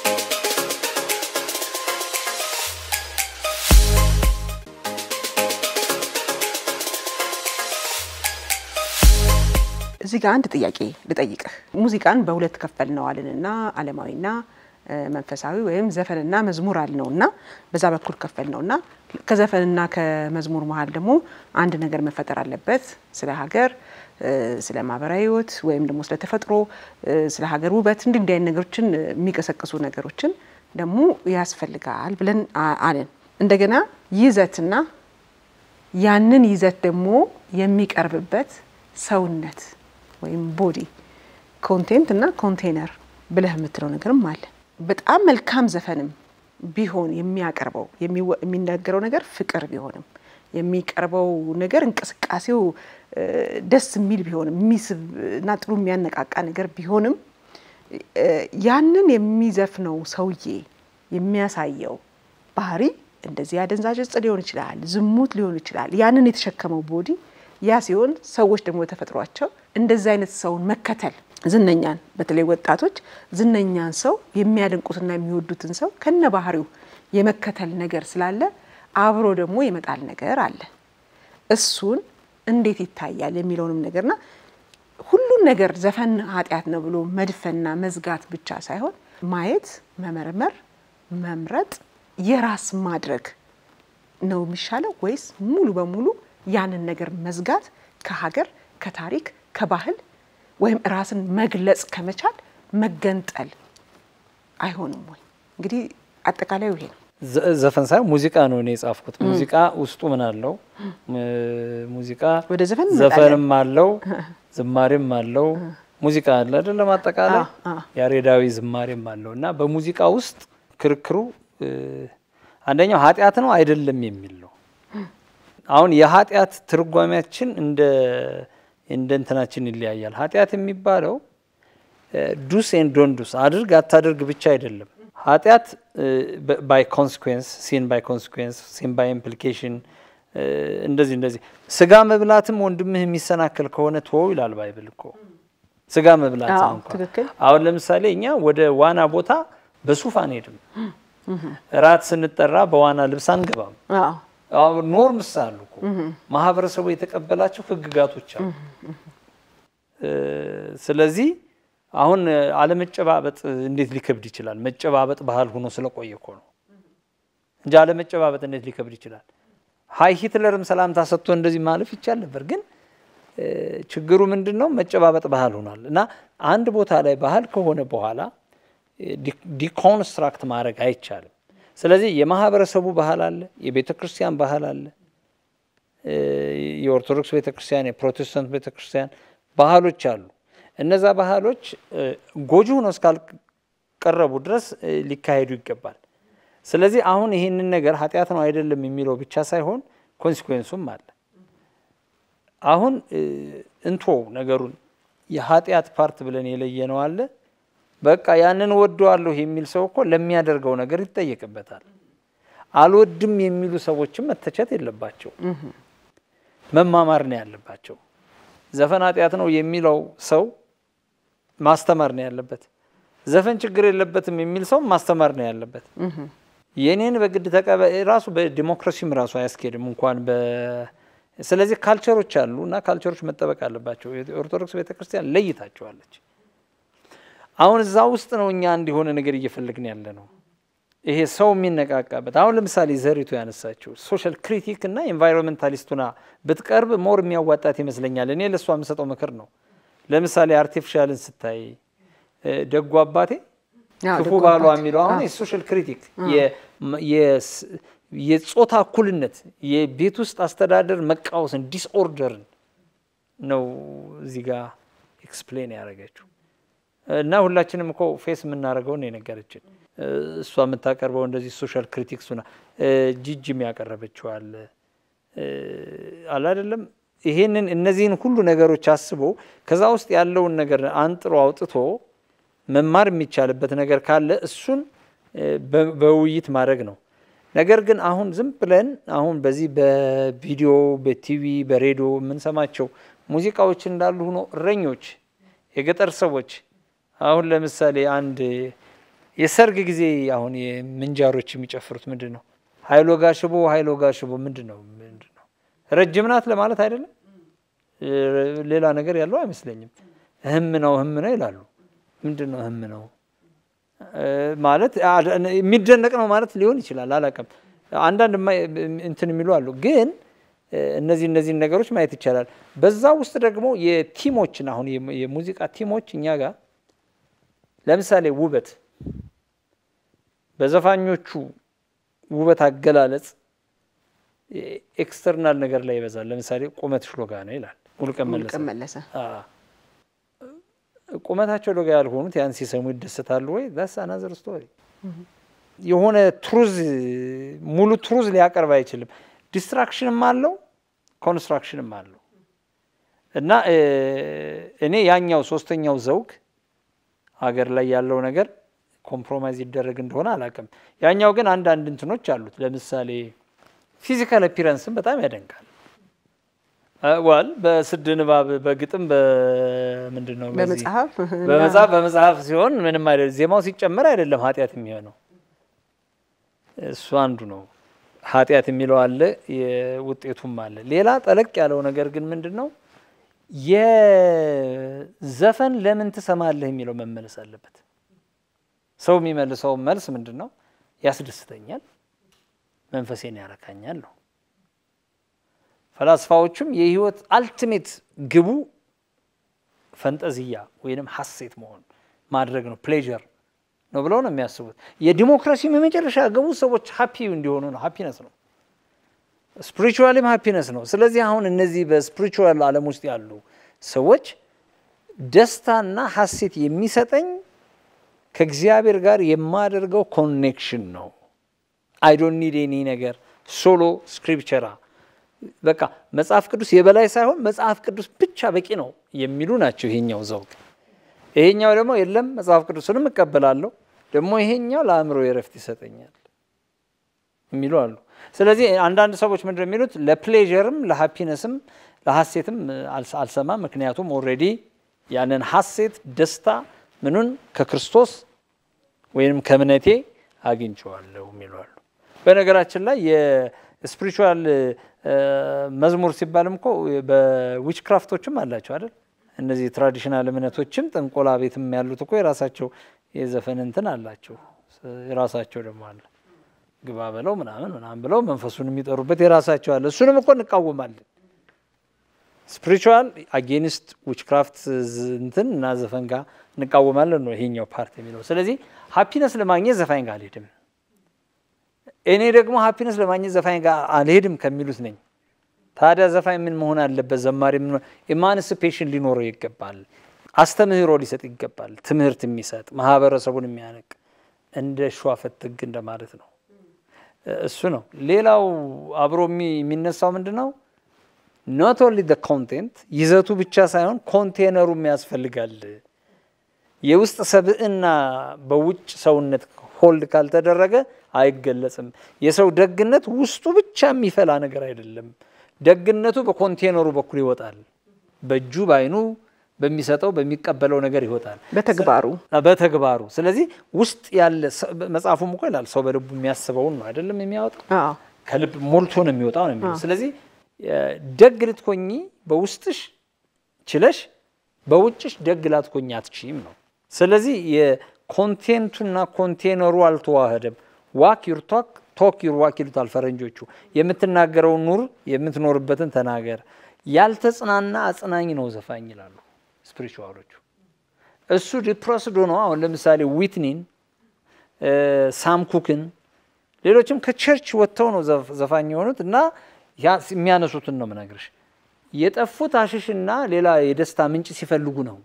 እዚህ ጋር አንድ ጥያቄ ልጠይቅህ ሙዚቃን በሁለት ከፈልነው አለንና ዓለማዊና መንፈሳዊ ወይም ዘፈንና መዝሙር አልነውና በዛ በኩል ከፈልነውና ከዘፈንና ከመዝሙር መሃል ደግሞ አንድ ነገር መፈጠር አለበት ስለ ሀገር ስለ ማህበራዊ ህይወት ወይም ደግሞ ስለ ተፈጥሮ ስለ ሀገር ውበት እንዲህ እንዲህ አይነት ነገሮችን የሚቀሰቅሱ ነገሮችን ደግሞ ያስፈልጋል ብለን አለን እንደገና ይዘትና ያንን ይዘት ደግሞ የሚቀርብበት ሰውነት ወይም ቦዲ ኮንቴንት እና ኮንቴነር ብለህ የምትለው ነገርም አለ በጣም መልካም ዘፈንም ቢሆን የሚያቀርበው የሚናገረው ነገር ፍቅር ቢሆንም የሚቀርበው ነገር እንቅስቃሴው ደስ የሚል ቢሆንም ሚስብ እና ጥሩ የሚያነቃቃ ነገር ቢሆንም ያንን የሚዘፍነው ሰውዬ የሚያሳየው ባህሪ እንደዚህ አደንዛዥ ጽ ሊሆን ይችላል ዝሙት ሊሆን ይችላል ያንን የተሸከመው ቦዲ ያ ሲሆን ሰዎች ደግሞ ተፈጥሯቸው እንደዚህ አይነት ሰውን መከተል ዝነኛን በተለይ ወጣቶች ዝነኛን ሰው የሚያደንቁትና የሚወዱትን ሰው ከነ ባህሪው የመከተል ነገር ስላለ አብሮ ደግሞ ይመጣል ነገር አለ እሱን እንዴት ይታያል የሚለውንም ነገርና ሁሉን ነገር ዘፈን ኃጢያት ነው ብሎ መድፈና መዝጋት ብቻ ሳይሆን ማየት መመርመር መምረጥ የራስ ማድረግ ነው የሚሻለው ወይስ ሙሉ በሙሉ ያንን ነገር መዝጋት ከሀገር ከታሪክ ከባህል ወይም ራስን መግለጽ ከመቻል መገንጠል አይሆንም ወይ እንግዲህ አጠቃላዩ ይሄ ነው ዘፈን ሳይሆን ሙዚቃ ነው እኔ ጻፍኩት ሙዚቃ ውስጡ ምን አለው ሙዚቃ ወደ ዘፈን ዘፈንም አለው ዝማሬም አለው ሙዚቃ አለ አይደል ለማጠቃለል ያሬዳዊ ዝማሬም አለውና በሙዚቃ ውስጥ ክርክሩ አንደኛው ኃጢያት ነው አይደለም የሚል ነው አሁን የኃጢያት ትርጓሜያችን እንደ እንደ እንትናችን ይለያያል ኃጢያት የሚባለው ዱስ ኤንድ ዶንት ዱስ አድርግ አታድርግ ብቻ አይደለም ኃጢያት ባይ ኮንሲኩዌንስ ሲን ባይ ኮንሲኩዌንስ ሲን ባይ ኢምፕሊኬሽን እንደዚህ እንደዚህ ስጋ መብላትም ወንድምህ የሚሰናከል ከሆነ ተወው ይላል ባይብል እኮ ስጋ መብላት እንኳን አሁን ለምሳሌ እኛ ወደ ዋና ቦታ በሱፍ አንሄድም ራት ስንጠራ በዋና ልብስ አንገባም አዎ ኖርምስ አሉ እኮ ማህበረሰቡ የተቀበላቸው ህግጋቶች አሉ ስለዚህ አሁን አለመጨባበጥ እንዴት ሊከብድ ይችላል መጨባበጥ ባህል ሆኖ ስለቆየ እኮ ነው እንጂ አለመጨባበጥ እንዴት ሊከብድ ይችላል ሃይ ሂትለርም ሰላምታ ሰጥቶ እንደዚህ ማለፍ ይቻል ነበር ግን ችግሩ ምንድነው መጨባበጥ ባህል ሆኗል እና አንድ ቦታ ላይ ባህል ከሆነ በኋላ ዲኮንስትራክት ማድረግ አይቻልም ስለዚህ የማህበረሰቡ ባህል አለ የቤተክርስቲያን ባህል አለ የኦርቶዶክስ ቤተክርስቲያን የፕሮቴስታንት ቤተክርስቲያን ባህሎች አሉ እነዛ ባህሎች ጎጂ ሆነው እስካልቀረቡ ድረስ ሊካሄዱ ይገባል ስለዚህ አሁን ይሄንን ነገር ኃጢያት ነው አይደለም የሚለው ብቻ ሳይሆን ኮንሲኩዌንሱም አለ አሁን እንቶ ነገሩን የኃጢያት ፓርት ብለን የለየነው አለ በቃ ያንን ወደዋለሁ የሚል ሰው እኮ ለሚያደርገው ነገር ይጠየቅበታል አልወድም የሚሉ ሰዎችም መተቸት የለባቸው መማማር ነው ያለባቸው ዘፈን ኃጢያት ነው የሚለው ሰው ማስተማር ነው ያለበት ዘፈን ችግር የለበትም የሚል ሰው ማስተማር ነው ያለበት የኔን በግድ ተቀበል ራሱ በዲሞክራሲም ራሱ አያስኬድም እንኳን በ ስለዚህ ካልቸሮች አሉና ካልቸሮች መጠበቅ አለባቸው ኦርቶዶክስ ቤተክርስቲያን ለይታቸዋለች አሁን እዛው ውስጥ ነው እኛ እንዲሆነ ነገር እየፈለግን ያለ ነው ይሄ ሰው የሚነቃቃበት አሁን ለምሳሌ ዘሪቱ ያነሳቸው ሶሻል ክሪቲክ እና ኤንቫይሮንመንታሊስቱና በትቀርብ ሞር የሚያዋጣት ይመስለኛል እኔ ለሷ የምሰጠው ምክር ነው ለምሳሌ አርቲፊሻልን ስታይ ደጉ አባቴ ክፉ ባሏ የሚለው አሁን የሶሻል ክሪቲክ የ የጾታ እኩልነት የቤት ውስጥ አስተዳደር መቃወስን ዲስኦርደርን ነው እዚህ ጋር ኤክስፕሌን ያደረገችው እና ሁላችንም እኮ ፌስ የምናደርገው ነው የነገረችን እሷ የምታቀርበው እንደዚህ ሶሻል ክሪቲክስና ጂጂም ያቀረበችው አለ አለ አይደለም ይሄንን እነዚህን ሁሉ ነገሮች አስቦ ከዛ ውስጥ ያለውን ነገር አንጥሮ አውጥቶ መማር የሚቻልበት ነገር ካለ እሱን በውይይት ማድረግ ነው ነገር ግን አሁን ዝም ብለን አሁን በዚህ በቪዲዮ በቲቪ በሬዲዮ ምን ሰማቸው ሙዚቃዎች እንዳሉ ሆኖ እረኞች የገጠር ሰዎች አሁን ለምሳሌ አንድ የሰርግ ጊዜ አሁን የምንጃሮች የሚጨፍሩት ምንድነው ሃይሎ ጋሽቦ ሃይሎ ጋሽቦ ምንድነው ምንድነው ረጅም ናት ለማለት አይደለም ሌላ ነገር ያለው አይመስለኝም ህም ነው ህም ነው ይላሉ ምንድነው ህም ነው ማለት የሚደነቅ ነው ማለት ሊሆን ይችላል አላቀም አንዳንድ እንትን የሚሉ አሉ ግን እነዚህ እነዚህ ነገሮች ማየት ይቻላል በዛ ውስጥ ደግሞ የቲሞችን አሁን የሙዚቃ ቲሞች እኛ ጋር ለምሳሌ ውበት በዘፋኞቹ ውበት አገላለጽ ኤክስተርናል ነገር ላይ ይበዛል ለምሳሌ ቁመት ሽሎጋ ነው ይላል ሙሉቀን መለሰ አዎ ቁመታቸው ሎጋ ያልሆኑት ያን ሲሰሙ ይደሰታሉ ወይ that's another story የሆነ ትሩዝ ሙሉ ትሩዝ ሊያቀርብ አይችልም ዲስትራክሽንም አለው ኮንስትራክሽንም አለው እና እኔ ያኛው ሶስተኛው ዘውግ ሀገር ላይ ያለው ነገር ኮምፕሮማይዝ ይደረግ እንደሆነ አላቀም ያኛው ግን አንድ አንድ እንትኖች አሉት ለምሳሌ ፊዚካል አፒራንስን በጣም ያደንቃል ዋል በስድ ንባብ በግጥም በምንድነው በመጽሐፍ በመጽሐፍ በመጽሐፍ ሲሆን ምንም አይደል ዜማው ሲጨመር አይደለም ኃጢያት የሚሆነው እሱ አንዱ ነው ኃጢያት የሚለው አለ የውጤቱም አለ ሌላ ጠለቅ ያለው ነገር ግን ምንድነው የዘፈን ለምን ተሰማለህ የሚለው መመለስ አለበት ሰው የሚመልሰው መልስ ምንድነው ያስደስተኛል መንፈሴን ያረካኛል ነው ፈላስፋዎችም የህይወት አልቲሜት ግቡ ፈንጠዚያ ወይንም ሐሴት መሆን ማድረግ ነው ፕሌዠር ነው ብለው ነው የሚያስቡት የዲሞክራሲ የመጨረሻ ግቡ ሰዎች ሃፒ እንዲሆኑ ነው ሃፒነስ ነው ስፒሪቹዋልም ሃፒነስ ነው ስለዚህ አሁን እነዚህ በስፒሪቹዋል ዓለም ውስጥ ያሉ ሰዎች ደስታና ሐሴት የሚሰጠኝ ከእግዚአብሔር ጋር የማደርገው ኮኔክሽን ነው። I don't need any ነገር ሶሎ ስክሪፕቸራ በቃ መጽሐፍ ቅዱስ የበላይ ሳይሆን መጽሐፍ ቅዱስ ብቻ በቂ ነው የሚሉ ናቸው ይሄኛው ዘውግ። ይሄኛው ደግሞ የለም መጽሐፍ ቅዱስንም እቀበላለሁ ደግሞ ይሄኛው ለአእምሮ የረፍት ይሰጠኛል የሚሉ አሉ። ስለዚህ አንዳንድ ሰዎች ምንድነው የሚሉት ለፕሌዠርም ለሃፒነስም ለሐሴትም አልሰማ ምክንያቱም ኦሬዲ ያንን ሐሴት ደስታ ምኑን ከክርስቶስ ወይንም ከእምነቴ አግኝቼዋለሁ የሚሉ አሉ። በነገራችን ላይ የስፒሪቹዋል መዝሙር ሲባልም እኮ በዊች ክራፍቶችም አላቸው አይደል? እነዚህ ትራዲሽናል እምነቶችም ጥንቆላ ቤትም ያሉት እኮ የራሳቸው የዘፈን እንትን አላቸው። የራሳቸው ደግሞ አለ ግባ በለው ምናምን ምናምን ብለው መንፈሱን የሚጠሩበት የራሳቸው አለ። እሱንም እኮ እንቃወማለን። ስፒሪቹዋል አጌንስት ዊችክራፍት እንትን እና ዘፈን ጋር እንቃወማለን ነው ይሄኛው ፓርት የሚለው። ስለዚህ ሃፒነስ ለማግኘት ዘፋኝ ጋር አልሄድም። እኔ ደግሞ ሃፒነስ ለማግኘት ዘፋኝ ጋር አልሄድም ከሚሉት ነኝ። ታዲያ ዘፋኝ ምን መሆን አለበት? ዘማሪ ምን ኢማንሲፔሽን ሊኖረው ይገባል። አስተምህሮ ሊሰጥ ይገባል። ትምህርት የሚሰጥ ማህበረሰቡን የሚያነቅ እንደ ሸዋፈት ህግ እንደማለት ነው። እሱ ነው። ሌላው አብሮ የሚነሳው ምንድነው? not only the content ይዘቱ ብቻ ሳይሆን ኮንቴነሩም ያስፈልጋል። የውስጥ ሰብዕና በውጭ ሰውነት ሆልድ ካልተደረገ አይገለጽም። የሰው ደግነት ውስጡ ብቻ የሚፈላ ነገር አይደለም። ደግነቱ በኮንቴነሩ በኩል ይወጣል። በእጁ ባይኑ በሚሰጠው በሚቀበለው ነገር ይወጣል። በተግባሩ በተግባሩ ስለዚህ ውስጥ ያለ መጽሐፉም እኮ ይላል ሰው በልቡ የሚያስበው ነው አይደለም የሚያወጣው? አዎ ከልብ ሞልቶ ነው የሚወጣው ነው የሚለው። ስለዚህ ደግ ልትኮኚ በውስጥሽ ችለሽ በውጭሽ ደግ ላትኮኚ አትችይም ነው። ስለዚህ የኮንቴንቱና ኮንቴነሩ አልተዋሃደም። ዋክ ዩር ቶክ ቶክ ዩር ዋክ ይሉታል ፈረንጆቹ። የምትናገረው ኑር የምትኖርበትን ተናገር። ያልተጽናና አጽናኝ ነው ዘፋኝ ይላሉ ስፒሪቹዋሎቹ። እሱ ዲፕረስድ ነው። አሁን ለምሳሌ ዊትኒን ሳም ኩክን ሌሎችም ከቸርች ወጥተው ነው ዘፋኝ የሆኑት እና ያ የሚያነሱትን ነው መናገርሽ። የጠፉት አሽሽና ሌላ የደስታ ምንጭ ሲፈልጉ ነው።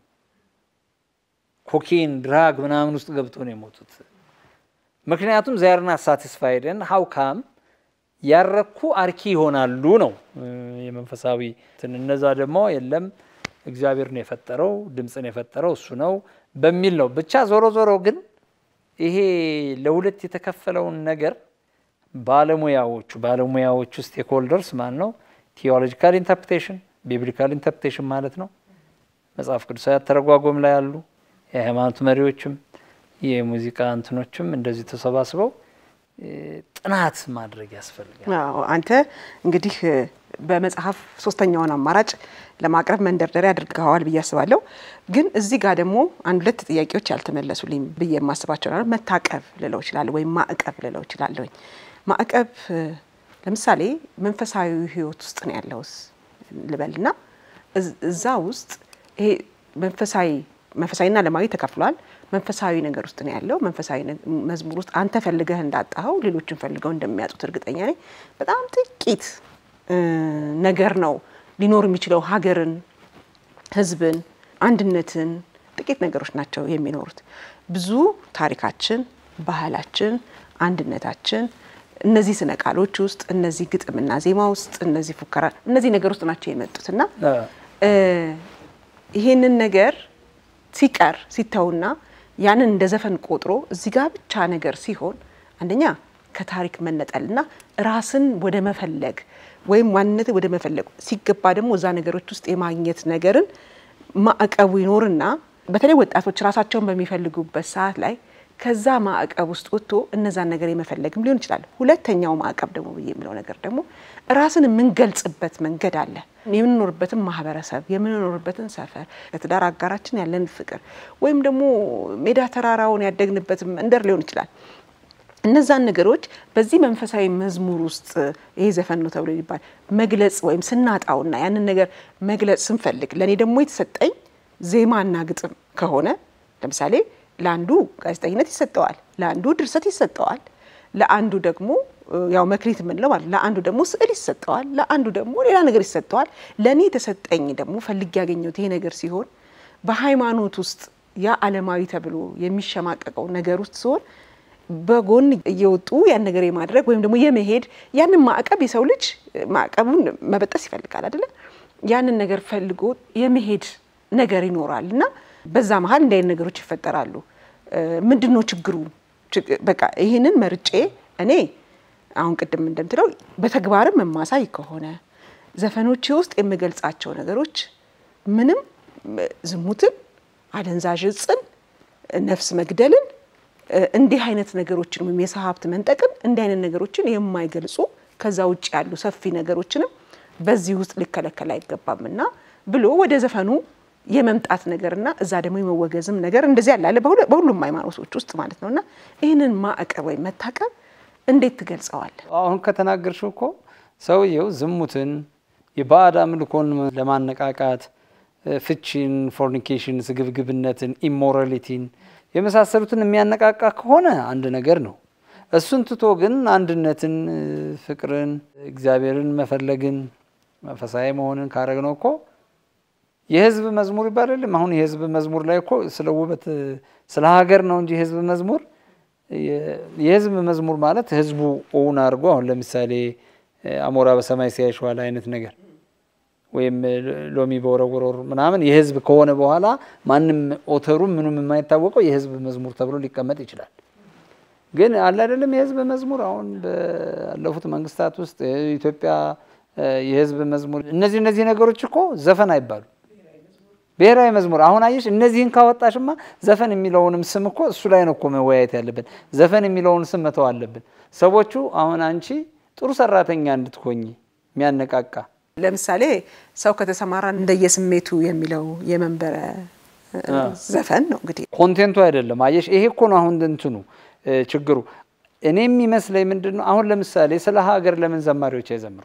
ኮኬን ድራግ ምናምን ውስጥ ገብተው ነው የሞቱት። ምክንያቱም they are not satisfied and how come ያረኩ አርኪ ይሆናሉ ነው የመንፈሳዊ እነዛ ደግሞ የለም እግዚአብሔር ነው የፈጠረው ድምጽን የፈጠረው እሱ ነው በሚል ነው። ብቻ ዞሮ ዞሮ ግን ይሄ ለሁለት የተከፈለውን ነገር ባለሙያዎቹ ባለሙያዎቹ ስቴክሆልደርስ ማን ነው? ቲዮሎጂካል ኢንተርፕሬቴሽን ቢብሊካል ኢንተርፕሬቴሽን ማለት ነው። መጽሐፍ ቅዱሳዊ ተረጓጎም ላይ ያሉ የሃይማኖት መሪዎችም የሙዚቃ እንትኖችም እንደዚህ ተሰባስበው ጥናት ማድረግ ያስፈልጋል። አዎ አንተ እንግዲህ በመጽሐፍ ሶስተኛውን አማራጭ ለማቅረብ መንደርደሪያ አድርገዋል ብዬ አስባለሁ። ግን እዚህ ጋር ደግሞ አንድ ሁለት ጥያቄዎች ያልተመለሱልኝ ብዬ ማስባቸው ነው። መታቀብ ልለው ይችላል ወይ ማዕቀብ ልለው ይችላል ወይ? ማዕቀብ ለምሳሌ መንፈሳዊ ህይወት ውስጥ ነው ያለውስ ልበልና እዛ ውስጥ ይሄ መንፈሳዊ መንፈሳዊና ለማዊ ተከፍሏል። መንፈሳዊ ነገር ውስጥ ነው ያለው። መንፈሳዊ መዝሙር ውስጥ አንተ ፈልገህ እንዳጣኸው ሌሎችን ፈልገው እንደሚያጡት እርግጠኛ ነኝ። በጣም ጥቂት ነገር ነው ሊኖር የሚችለው ሀገርን፣ ህዝብን፣ አንድነትን ጥቂት ነገሮች ናቸው የሚኖሩት። ብዙ ታሪካችን፣ ባህላችን፣ አንድነታችን እነዚህ ስነ ቃሎች ውስጥ እነዚህ ግጥምና ዜማ ውስጥ እነዚህ ፉከራ እነዚህ ነገር ውስጥ ናቸው የመጡትና ይሄንን ነገር ሲቀር ሲተውና ያንን እንደ ዘፈን ቆጥሮ እዚህ ጋር ብቻ ነገር ሲሆን አንደኛ ከታሪክ መነጠልና ራስን ወደ መፈለግ ወይም ማንነት ወደ መፈለግ ሲገባ ደግሞ እዛ ነገሮች ውስጥ የማግኘት ነገርን ማዕቀቡ ይኖርና በተለይ ወጣቶች ራሳቸውን በሚፈልጉበት ሰዓት ላይ ከዛ ማዕቀብ ውስጥ ወጥቶ እነዛን ነገር የመፈለግም ሊሆን ይችላል። ሁለተኛው ማዕቀብ ደግሞ በየሚለው ነገር ደግሞ ራስን የምንገልጽበት መንገድ አለ። የምንኖርበትን ማህበረሰብ የምንኖርበትን ሰፈር ለትዳር አጋራችን ያለን ፍቅር ወይም ደግሞ ሜዳ ተራራውን ያደግንበት መንደር ሊሆን ይችላል። እነዛን ነገሮች በዚህ መንፈሳዊ መዝሙር ውስጥ ይሄ ዘፈን ነው ተብሎ ይባል መግለጽ ወይም ስናጣውና ያንን ነገር መግለጽ ስንፈልግ ለኔ ደግሞ የተሰጠኝ ዜማና ግጥም ከሆነ ለምሳሌ ለአንዱ ጋዜጠኝነት ይሰጠዋል፣ ለአንዱ ድርሰት ይሰጠዋል፣ ለአንዱ ደግሞ ያው መክሊት ምን ነው ማለት ለአንዱ ደግሞ ስዕል ይሰጠዋል፣ ለአንዱ ደግሞ ሌላ ነገር ይሰጠዋል። ለኔ የተሰጠኝ ደግሞ ፈልግ ያገኘው ይሄ ነገር ሲሆን በሃይማኖት ውስጥ ያ ዓለማዊ ተብሎ የሚሸማቀቀው ነገር ውስጥ ሲሆን በጎን እየወጡ ያን ነገር የማድረግ ወይም ደግሞ የመሄድ ያንን ማዕቀብ የሰው ልጅ ማዕቀቡን መበጠስ ይፈልጋል አይደለ ያንን ነገር ፈልጎ የመሄድ ነገር ይኖራልና በዛ መሃል እንደ ነገሮች ይፈጠራሉ ምንድነው ችግሩ በቃ ይሄንን መርጬ እኔ አሁን ቅድም እንደምትለው በተግባርም መማሳይ ከሆነ ዘፈኖች ውስጥ የምገልጻቸው ነገሮች ምንም ዝሙትን አደንዛዥ ጽን ነፍስ መግደልን እንዲህ አይነት ነገሮችን ወይም የሰሃብት መንጠቅን እንዲህ አይነት ነገሮችን የማይገልጹ ከዛ ውጭ ያሉ ሰፊ ነገሮችንም በዚህ ውስጥ ሊከለከል አይገባምና ብሎ ወደ ዘፈኑ የመምጣት ነገርና እዛ ደግሞ የመወገዝም ነገር እንደዚህ ያለ በሁሉም ሃይማኖቶች ውስጥ ማለት ነውና ይሄንን ማዕቀብ ወይ መታቀብ እንዴት ትገልጸዋል አሁን ከተናገርሽው እኮ ሰውየው ዝሙትን የባዕድ አምልኮን ለማነቃቃት ፍቺን ፎርኒኬሽን ስግብግብነትን ኢሞራሊቲን የመሳሰሉትን የሚያነቃቃ ከሆነ አንድ ነገር ነው እሱን ትቶ ግን አንድነትን ፍቅርን እግዚአብሔርን መፈለግን መንፈሳዊ መሆንን ካረግነው እኮ የህዝብ መዝሙር ይባላል አሁን የህዝብ መዝሙር ላይ እኮ ስለ ውበት ስለ ሀገር ነው እንጂ የህዝብ መዝሙር የህዝብ መዝሙር ማለት ህዝቡ ኦውን አርጎ አሁን ለምሳሌ አሞራ በሰማይ ሲያይሽዋል አይነት ነገር ወይም ሎሚ በወረወር ምናምን የህዝብ ከሆነ በኋላ ማንንም ኦተሩ ምንም የማይታወቀው የህዝብ መዝሙር ተብሎ ሊቀመጥ ይችላል ግን አለ አይደለም የህዝብ መዝሙር አሁን ባለፉት መንግስታት ውስጥ ኢትዮጵያ የህዝብ መዝሙር እነዚህ እነዚህ ነገሮች እኮ ዘፈን አይባሉ ብሔራዊ መዝሙር አሁን አይሽ እነዚህን ካወጣሽማ ዘፈን የሚለውንም ስም እኮ እሱ ላይ ነው እኮ መወያየት ያለብን ዘፈን የሚለውን ስም መተው አለብን ሰዎቹ አሁን አንቺ ጥሩ ሰራተኛ እንድትሆኚ የሚያነቃቃ ለምሳሌ ሰው ከተሰማራ እንደየስሜቱ የሚለው የመንበረ ዘፈን ነው እንግዲህ ኮንቴንቱ አይደለም አይሽ ይሄ እኮ ነው አሁን እንትኑ ችግሩ እኔም ይመስለኝ ምንድነው አሁን ለምሳሌ ስለ ሀገር ለምን ዘማሪዎች አይዘምሩ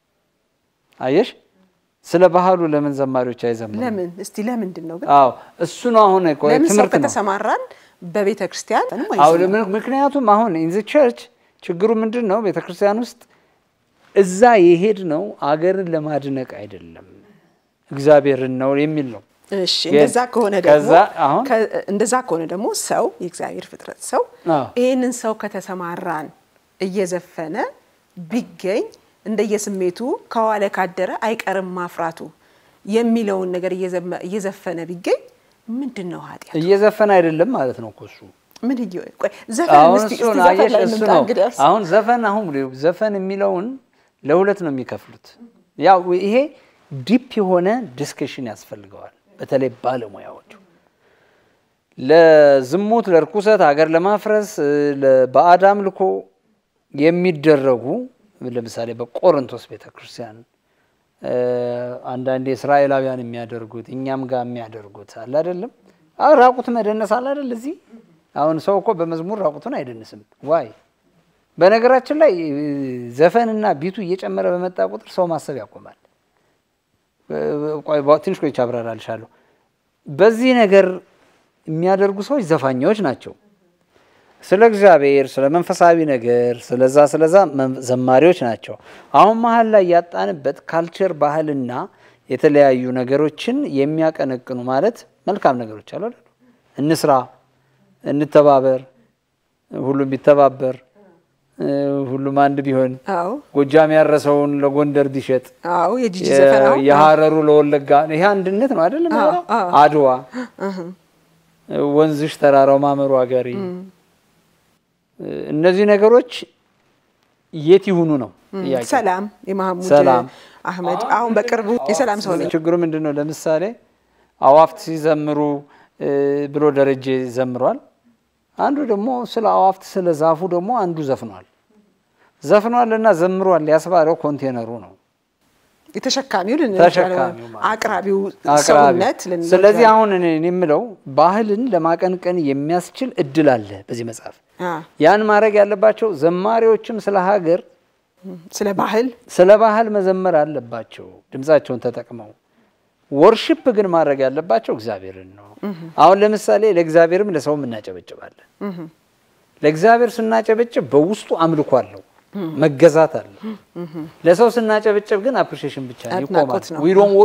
አይሽ ስለ ባህሉ ለምን ዘማሪዎች አይዘምሩ ለምን እስቲ ለምንድነው ግን አዎ እሱ ነው አሁን እኮ ትምርት ነው ከተሰማራን በቤተ ክርስቲያን አዎ ምክንያቱም አሁን in the church ችግሩ ምንድነው ቤተ ክርስቲያን ውስጥ እዛ ይሄድ ነው አገርን ለማድነቅ አይደለም እግዚአብሔርን ነው የሚል ነው እሺ እንደዛ ከሆነ ደግሞ እንደዛ ከሆነ ደግሞ ሰው የእግዚአብሔር ፍጥረት ሰው ይሄንን ሰው ከተሰማራን እየዘፈነ ቢገኝ እንደየስሜቱ ከዋለ ካደረ አይቀርም ማፍራቱ የሚለውን ነገር እየዘፈነ ቢገኝ ምንድነው ኃጢያቱ እየዘፈነ አይደለም ማለት ነው እሱ ምን ይዩ ዘፈን እስቲ ዘፈን ላይ ምን ታንግዳስ አሁን ዘፈን አሁን ዘፈን የሚለውን ለሁለት ነው የሚከፍሉት ያው ይሄ ዲፕ የሆነ ዲስከሽን ያስፈልገዋል በተለይ ባለሙያዎች ለዝሙት ለርኩሰት ሀገር ለማፍረስ ለባዕድ አምልኮ የሚደረጉ ለምሳሌ በቆሮንቶስ ቤተክርስቲያን አንዳንድ እስራኤላውያን የሚያደርጉት እኛም ጋር የሚያደርጉት አለ አይደለም ራቁት መደነስ አለ አይደል እዚህ አሁን ሰው እኮ በመዝሙር ራቁቱን አይደንስም ዋይ በነገራችን ላይ ዘፈንና ቢቱ እየጨመረ በመጣ ቁጥር ሰው ማሰብ ያቆማል ቆይ ባትንሽ ቆይ ቻብራራልሻለሁ በዚህ ነገር የሚያደርጉ ሰዎች ዘፋኞች ናቸው ስለ እግዚአብሔር ስለ መንፈሳዊ ነገር ስለዛ ስለዛ ዘማሪዎች ናቸው አሁን መሃል ላይ ያጣንበት ካልቸር ባህልና የተለያዩ ነገሮችን የሚያቀነቅኑ ማለት መልካም ነገሮች አሉ አይደል እንስራ እንተባበር ሁሉም ቢተባበር ሁሉም አንድ ቢሆን አዎ ጎጃም ያረሰውን ለጎንደር ቢሸጥ አዎ የጂጂ ዘፈናው የሐረሩ ለወለጋ ይሄ አንድነት ነው አይደል አድዋ ወንዝሽ ተራራው ማመሩ አገሪ እነዚህ ነገሮች የት ይሁኑ ነው ጥያቄ ሰላም የማህሙድ አህመድ አሁን በቅርቡ የሰላም ሰው ነው ችግሩ ምንድነው ለምሳሌ አዋፍት ሲዘምሩ ብሎ ደረጀ ዘምሯል አንዱ ደግሞ ስለ አዋፍት ስለ ዛፉ ደግሞ አንዱ ዘፍኗል ዘፍኗልና ዘምሯል ያስባለው ኮንቴነሩ ነው የተሸካሚው ለነጃለው አቅራቢው ሰውነት ለነጃለው ስለዚህ አሁን እኔ የምለው ባህልን ለማቀንቀን የሚያስችል እድል አለ በዚህ መጽሐፍ ያን ማድረግ ያለባቸው ዘማሪዎችም ስለ ሀገር ስለ ባህል ስለ ባህል መዘመር አለባቸው ድምጻቸውን ተጠቅመው ወርሺፕ ግን ማድረግ ያለባቸው እግዚአብሔርን ነው አሁን ለምሳሌ ለእግዚአብሔርም ለሰውም እናጨበጭባለን ለእግዚአብሔር ስናጨበጭብ በውስጡ አምልኮ አለው መገዛት አለ ለሰው ስናጨበጭብ ግን አፕሪሺዬሽን ብቻ ነው ይቆማል we don't worship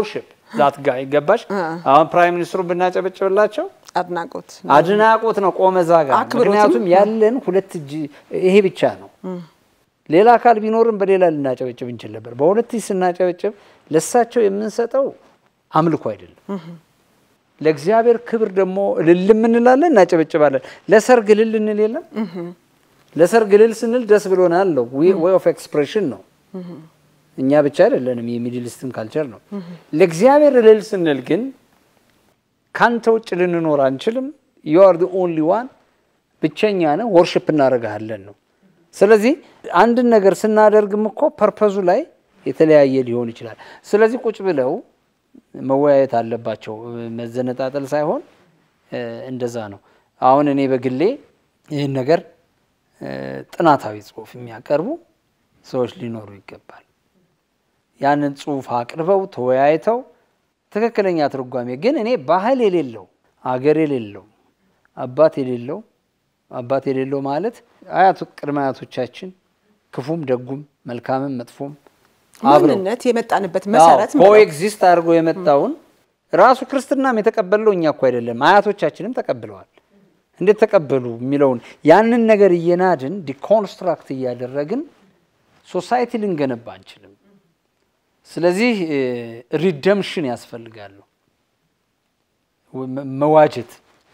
ዛት ጋር ይገባሽ አሁን ፕራይም ሚኒስትሩ ብናጨበጭብላቸው አድናቆት አድናቆት ነው ቆመዛጋ ምክንያቱም ያለን ሁለት እጅ ይሄ ብቻ ነው ሌላ አካል ቢኖርም በሌላ ልናጨበጭብ እንችል ነበር በሁለት እጅ ስናጨበጭብ ለሳቸው የምንሰጠው አምልኮ አይደለም ለእግዚአብሔር ክብር ደግሞ እልል እንላለን እናጨበጭባለን ለሰርግ እልል እንል የለም ለሰርግ እልል ስንል ደስ ብሎናል ነው way of expression ነው እኛ ብቻ አይደለንም የሚድል ኢስትን ካልቸር ነው ለእግዚአብሔር እልል ስንል ግን ካንተ ውጭ ልንኖር አንችልም you are the only one ብቸኛ ነህ worship እናረጋለን ነው ስለዚህ አንድ ነገር ስናደርግም እኮ ፐርፐዙ ላይ የተለያየ ሊሆን ይችላል ስለዚህ ቁጭ ብለው መወያየት አለባቸው መዘነጣጠል ሳይሆን እንደዛ ነው አሁን እኔ በግሌ ይሄን ነገር ጥናታዊ ጽሁፍ የሚያቀርቡ ሰዎች ሊኖሩ ይገባል ያንን ጽሁፍ አቅርበው ተወያይተው ትክክለኛ ትርጓሜ ግን እኔ ባህል የሌለው አገር የሌለው አባት የሌለው አባት የሌለው ማለት አያቱ ቅድመ አያቶቻችን ክፉም ደጉም መልካምም መጥፎም ማንነት የመጣንበት መሰረት ነው ኮኤግዚስት አድርጎ የመጣውን ራሱ ክርስትናም የተቀበለው እኛ እኮ አይደለም አያቶቻችንም ተቀብለዋል እንዴት ተቀበሉ የሚለውን ያንን ነገር እየናድን ዲኮንስትራክት እያደረግን ሶሳይቲ ልንገነባ አንችልም ስለዚህ ሪደምፕሽን ያስፈልጋል መዋጀት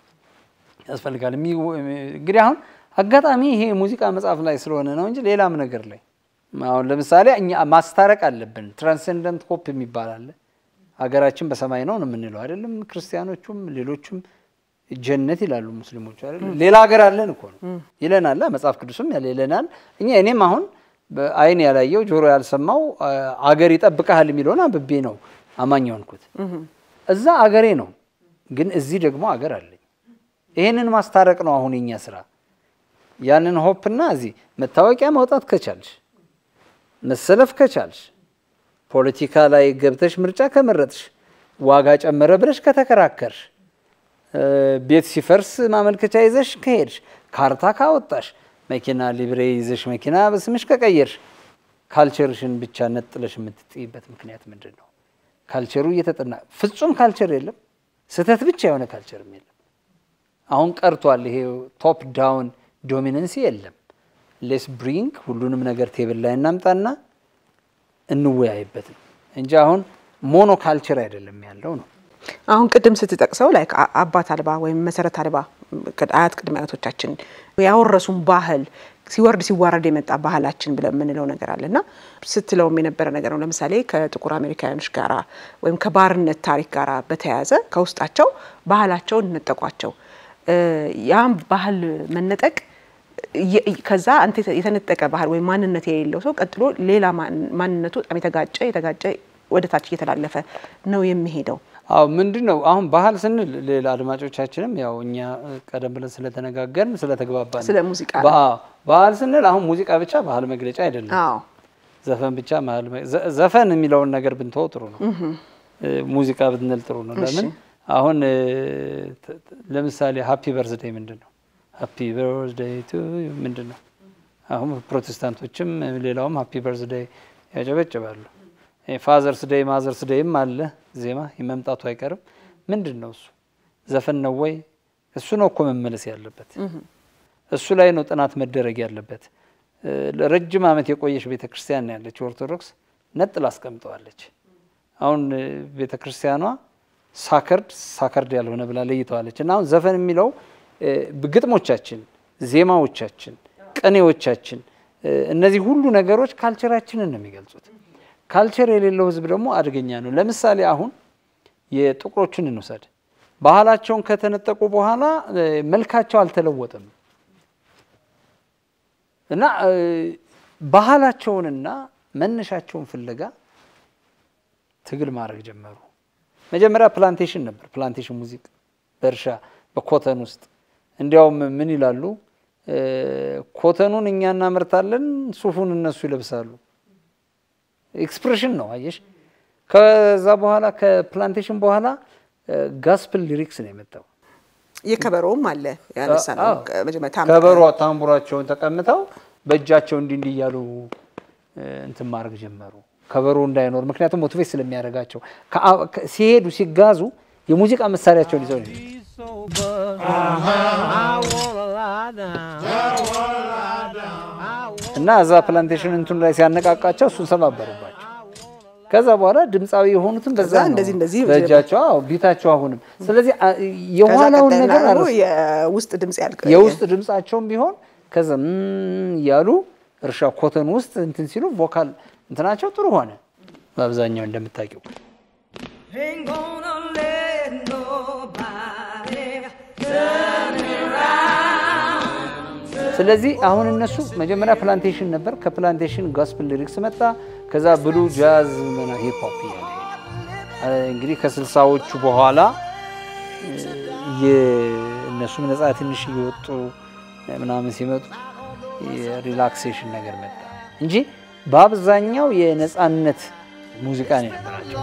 ያስፈልጋል እንግዲህ አሁን አጋጣሚ ይሄ ሙዚቃ መጽሐፍ ላይ ስለሆነ ነው እንጂ ሌላም ነገር ላይ አሁን ለምሳሌ እኛ ማስተራረቅ አለብን ትራንሰንደንት ሆፕ የሚባል አለ ሀገራችን በሰማይ ነው የምንለው አይደለም ክርስቲያኖቹም ሌሎቹም ጀነት ይላሉ ሙስሊሞች አይደል ሌላ ሀገር አለን እኮ ነው ይለናል መጽሐፍ ቅዱስም ያለናል እኛ እኔም አሁን በአይን ያላየው ጆሮ ያልሰማው ሀገር ይጠብቃል የሚለውን አንብቤ ነው አማኝ ሆንኩት እዛ ሀገሬ ነው ግን እዚህ ደግሞ ሀገር አለኝ ይሄንን ማስተራረቅ ነው አሁን የኛ ስራ ያንን ሆፕና እዚህ መታወቂያ ማውጣት ከቻልሽ መሰለፍ ከቻልሽ ፖለቲካ ላይ ገብተሽ ምርጫ ከመረጥሽ ዋጋ ጨመረ ብለሽ ከተከራከርሽ ቤት ሲፈርስ ማመልከቻ ይዘሽ ከሄድሽ ካርታ ካወጣሽ መኪና ሊብሬ ይዘሽ መኪና በስምሽ ከቀየርሽ ካልቸርሽን ብቻ ነጥለሽ የምትጥይበት ምክንያት ምንድነው ካልቸሩ እየተጠና ፍጹም ካልቸር የለም ስተት ብቻ የሆነ ካልቸር የለም አሁን ቀርቷል ይሄ ቶፕ ዳውን ዶሚናንሲ የለም ሌስ ብሪንግ ሁሉንም ነገር ቴብል ላይ እናምጣና እንወያይበት እንጂ አሁን ሞኖ ካልቸር አይደለም ያለው ነው አሁን ቅድም ስትጠቅሰው ላይክ አባት አልባ ወይም መሰረት አልባ አያት ቅድመ አያቶቻችን ያወረሱን ባህል ሲወርድ ሲዋረድ የመጣ ባህላችን ብለን ምንለው ነገር አለና ስትለውም የነበረ ነገር ነው ለምሳሌ ከጥቁር አሜሪካኖች ጋራ ወይም ከባርነት ታሪክ ጋራ በተያያዘ ከውስጣቸው ባህላቸውን ነጠቋቸው ያም ባህል መነጠቅ ከዛ አንተ የተነጠቀ ባህል ወይ ማንነት የሌለው ሰው ቀጥሎ ሌላ ማንነቱ በጣም የተጋጨ የተጋጨ ወደ ታች እየተላለፈ ነው የሚሄደው አው ምንድነው አሁን ባህል ስንል ሌላ አድማጮቻችንም ያው እኛ ቀደም ብለን ስለተነጋገርን ስለተግባባን ስለ ሙዚቃ ባህል ስንል አሁን ሙዚቃ ብቻ ባህል መግለጫ አይደለም አዎ ዘፈን ብቻ ባህል ዘፈን የሚለውን ነገር ብንተው ጥሩ ነው ሙዚቃ ብንል ጥሩ ነው ለምን አሁን ለምሳሌ ሃፒ በርዝዴይ ምንድነው ሃፒ በርዝዴይ ቱ ዩ ምንድነው አሁን ፕሮቴስታንቶችም ሌላውም ሃፒ በርዝዴይ ያጨበጭባሉ ፋዘርስ ዴይ ማዘርስ ዴይም አለ ዜማ ይመምጣቱ አይቀርም ምንድነው እሱ ዘፈን ነው ወይ እሱ ነው እኮ መመለስ ያለበት እሱ ላይ ነው ጥናት መደረግ ያለበት ለረጅም አመት የቆየሽ ቤተክርስቲያን ነው ያለች ኦርቶዶክስ ነጥላ አስቀምጠዋለች አሁን ቤተክርስቲያኗ ሳከርድ ሳከርድ ያልሆነ ብላ ለይተዋለች እና አሁን ዘፈን የሚለው ግጥሞቻችን ዜማዎቻችን ቅኔዎቻችን እነዚህ ሁሉ ነገሮች ካልቸራችንን ነው የሚገልጹት ካልቸር የሌለው ህዝብ ደግሞ አድገኛ ነው ለምሳሌ አሁን የጥቁሮችን እንውሰድ ባህላቸውን ከተነጠቁ በኋላ መልካቸው አልተለወጠም እና ባህላቸውንና መነሻቸውን ፍለጋ ትግል ማድረግ ጀመሩ መጀመሪያ ፕላንቴሽን ነበር ፕላንቴሽን ሙዚቃ በርሻ በኮተን ውስጥ እንዲያውም ምን ይላሉ ኮተኑን እኛ እናመርታለን ሱፉን እነሱ ይለብሳሉ ኤክስፕሬሽን ነው አየሽ ከዛ በኋላ ከፕላንቴሽን በኋላ ጋስፕል ሊሪክስ ነው የመጣው የከበሮም አለ ያነሳነው መጀመሪያ ታምራ ከበሮ ታምቡራቸውን ተቀምጠው በእጃቸው እንዲ እንዲ ያሉ እንት ማድረግ ጀመሩ ከበሮ እንዳይኖር ምክንያቱም ሞቲቬት ስለሚያደርጋቸው ሲሄዱ ሲጋዙ የሙዚቃ መሳሪያቸውን ይዘው ነው እና እዛ ፕላንቴሽን እንትን ላይ ሲያነቃቃቸው እሱን ሰባበሩባቸው ከዛ በኋላ ድምጻዊ የሆኑትን በዛ እንደዚህ እንደዚህ በእጃቸው አው ቢታቸው አሁንም ስለዚህ የኋላውን ነገር አርስ የውስጥ ድምጽ ያልቀ የውስጥ ድምጻቸውም ቢሆን ከዛ ያሉ እርሻ ኮተን ውስጥ እንትን ሲሉ ቮካል እንትናቸው ጥሩ ሆነ በአብዛኛው እንደምታውቂው ስለዚህ አሁን እነሱ መጀመሪያ ፕላንቴሽን ነበር ከፕላንቴሽን ጎስፔል ሊሪክስ መጣ ከዛ ብሉ ጃዝ እና ሂፕ ሆፕ ያለ እንግዲህ ከስልሳዎቹ በኋላ የነሱ ነፃ ትንሽ ይወጡ ምናምን ሲመጡ የሪላክሴሽን ነገር መጣ እንጂ በአብዛኛው የነፃነት ሙዚቃ ነው የነበራቸው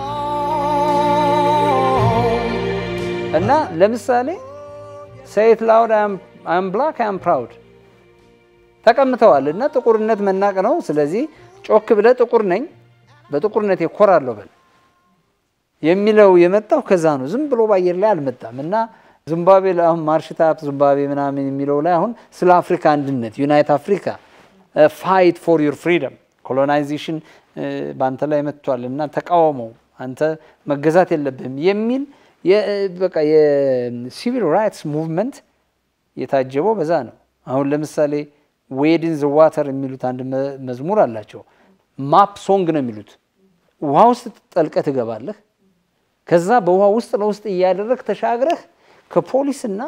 እና ለምሳሌ say it loud I am I am black I am proud ተቀምጠዋልና ጥቁርነት መናቅ ነው ስለዚህ ጮክ ብለ ጥቁር ነኝ በጥቁርነት ይኮራለሁ በል የሚለው የመጣው ከዛ ነው ዝም ብሎ ባየር ላይ አልመጣምና ዚምባብዌ አሁን ማርሽታፕ ዚምባብዌ ምናምን የሚለው ላይ አሁን ስለ አፍሪካ አንድነት ዩናይት አፍሪካ ፋይት ፎር ዩር ፍሪደም ኮሎናይዜሽን ባንተ ላይ መጥቷልና ተቃውሞ አንተ መገዛት የለብህም የሚል በቃ የሲቪል ራይትስ ሙቭመንት የታጀበው በዛ ነው አሁን ለምሳሌ ዌድ ኢን ዘ ዋተር የሚሉት አንድ መዝሙር አላቸው ማፕ ሶንግ ነው የሚሉት ውሃ ውስጥ ተጠልቀህ ትገባለህ ከዛ በውሃ ውስጥ ለውስጥ ያያደረክ ተሻግረህ ከፖሊስና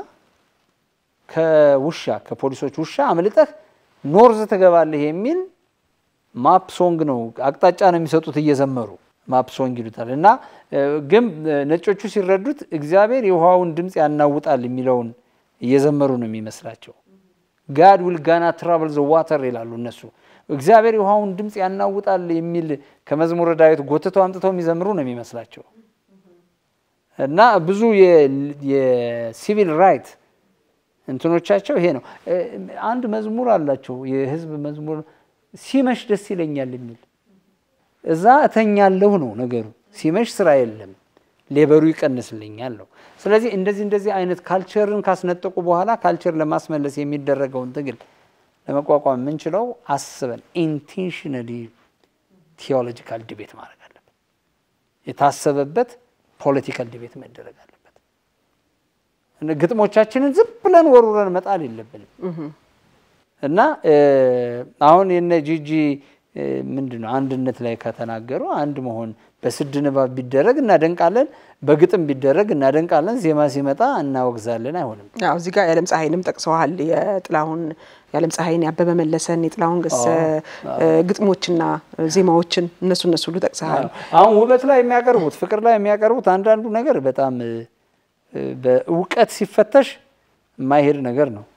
ከውሻ ከፖሊሶች ውሻ አመልጠህ ኖርዝ ትገባለህ የሚል ማፕ ሶንግ ነው አቅጣጫ ነው የሚሰጡት እየዘመሩ ማፕ ሶንግ ይሉታልና ግን ነጮቹ ሲረዱት እግዚአብሔር የውሃውን ድምጽ ያናውጣል የሚለውን እየዘመሩ ነው የሚመስላቸው God will gonna travel the water ይላሉ እነሱ እግዚአብሔር የውሃውን ድምጽ ያናውጣል የሚል ከመዝሙረ ዳዊት ጎትተው አምጥተው የሚዘምሩ ነው የሚመስላቸው እና ብዙ የሲቪል ራይት እንትኖቻቸው ይሄ ነው አንድ መዝሙር አላቸው የህዝብ መዝሙር ሲመሽ ደስ ይለኛል የሚል እዛ እተኛለሁ ነው ነገሩ ሲመሽ ስራ የለም ሌበሩ ይቀንስልኛል ነው ስለዚህ እንደዚህ እንደዚህ አይነት ካልቸርን ካስነጠቁ በኋላ ካልቸር ለማስመለስ የሚደረገውን ትግል ለመቋቋም ምንችለው አስበን ኢንቴንሽናሊ ቲዮሎጂካል ዲቤት ማድረግ አለበት የታሰበበት ፖለቲካል ዲቤት መደረግ አለበት እና ግጥሞቻችንን ዝም ብለን ወሩረን መጣል የለብንም እና አሁን የነ ጂጂ ምንድነው አንድነት ላይ ከተናገሩ አንድ መሆን በስድንባብ ቢደረግ እና ደንቃለን በግጥም ቢደረግ እና ደንቃለን ዜማ ሲመጣ እናወግዛለን አይሆንም ያው እዚህ ጋር ያለም ፀሐይንም ጠቅሰዋል የጥላሁን ያለም ፀሐይን ያበበ መለሰን የጥላሁን ገሰ ግጥሞችና ዜማዎችን እነሱ እነሱ ሁሉ ጠቅሰዋል አሁን ውበት ላይ የሚያቀርቡት ፍቅር ላይ የሚያቀርቡት አንዳንዱ ነገር በጣም በእውቀት ሲፈተሽ ማይሄድ ነገር ነው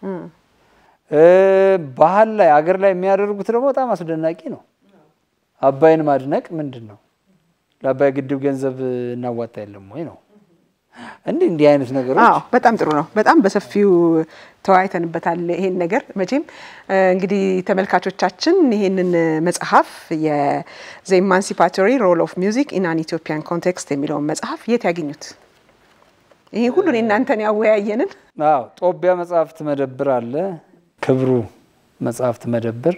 ባህል ላይ አገር ላይ የሚያደርጉት ደግሞ በጣም አስደናቂ ነው አባይን ማድነቅ ምንድነው ለአባይ ግድብ ገንዘብ እናዋጣ የለም ወይ ነው እንዴ እንዴ አይነት ነገሮች አዎ በጣም ጥሩ ነው በጣም በሰፊው ተዋይተንበታል ይሄን ነገር መቼም እንግዲህ ተመልካቾቻችን ይሄንን መጽሐፍ የዘ ኢማንሲፓቶሪ ሮል ኦፍ ሚውዚክ ኢን አን ኢትዮጵያን ኮንቴክስት የሚለው መጽሐፍ የት ያገኙት ይሄ ሁሉ እናንተን ያወያየንን አዎ ጦቢያ መጽሐፍት መደብር አለ ክብሩ መጽሐፍት መደብር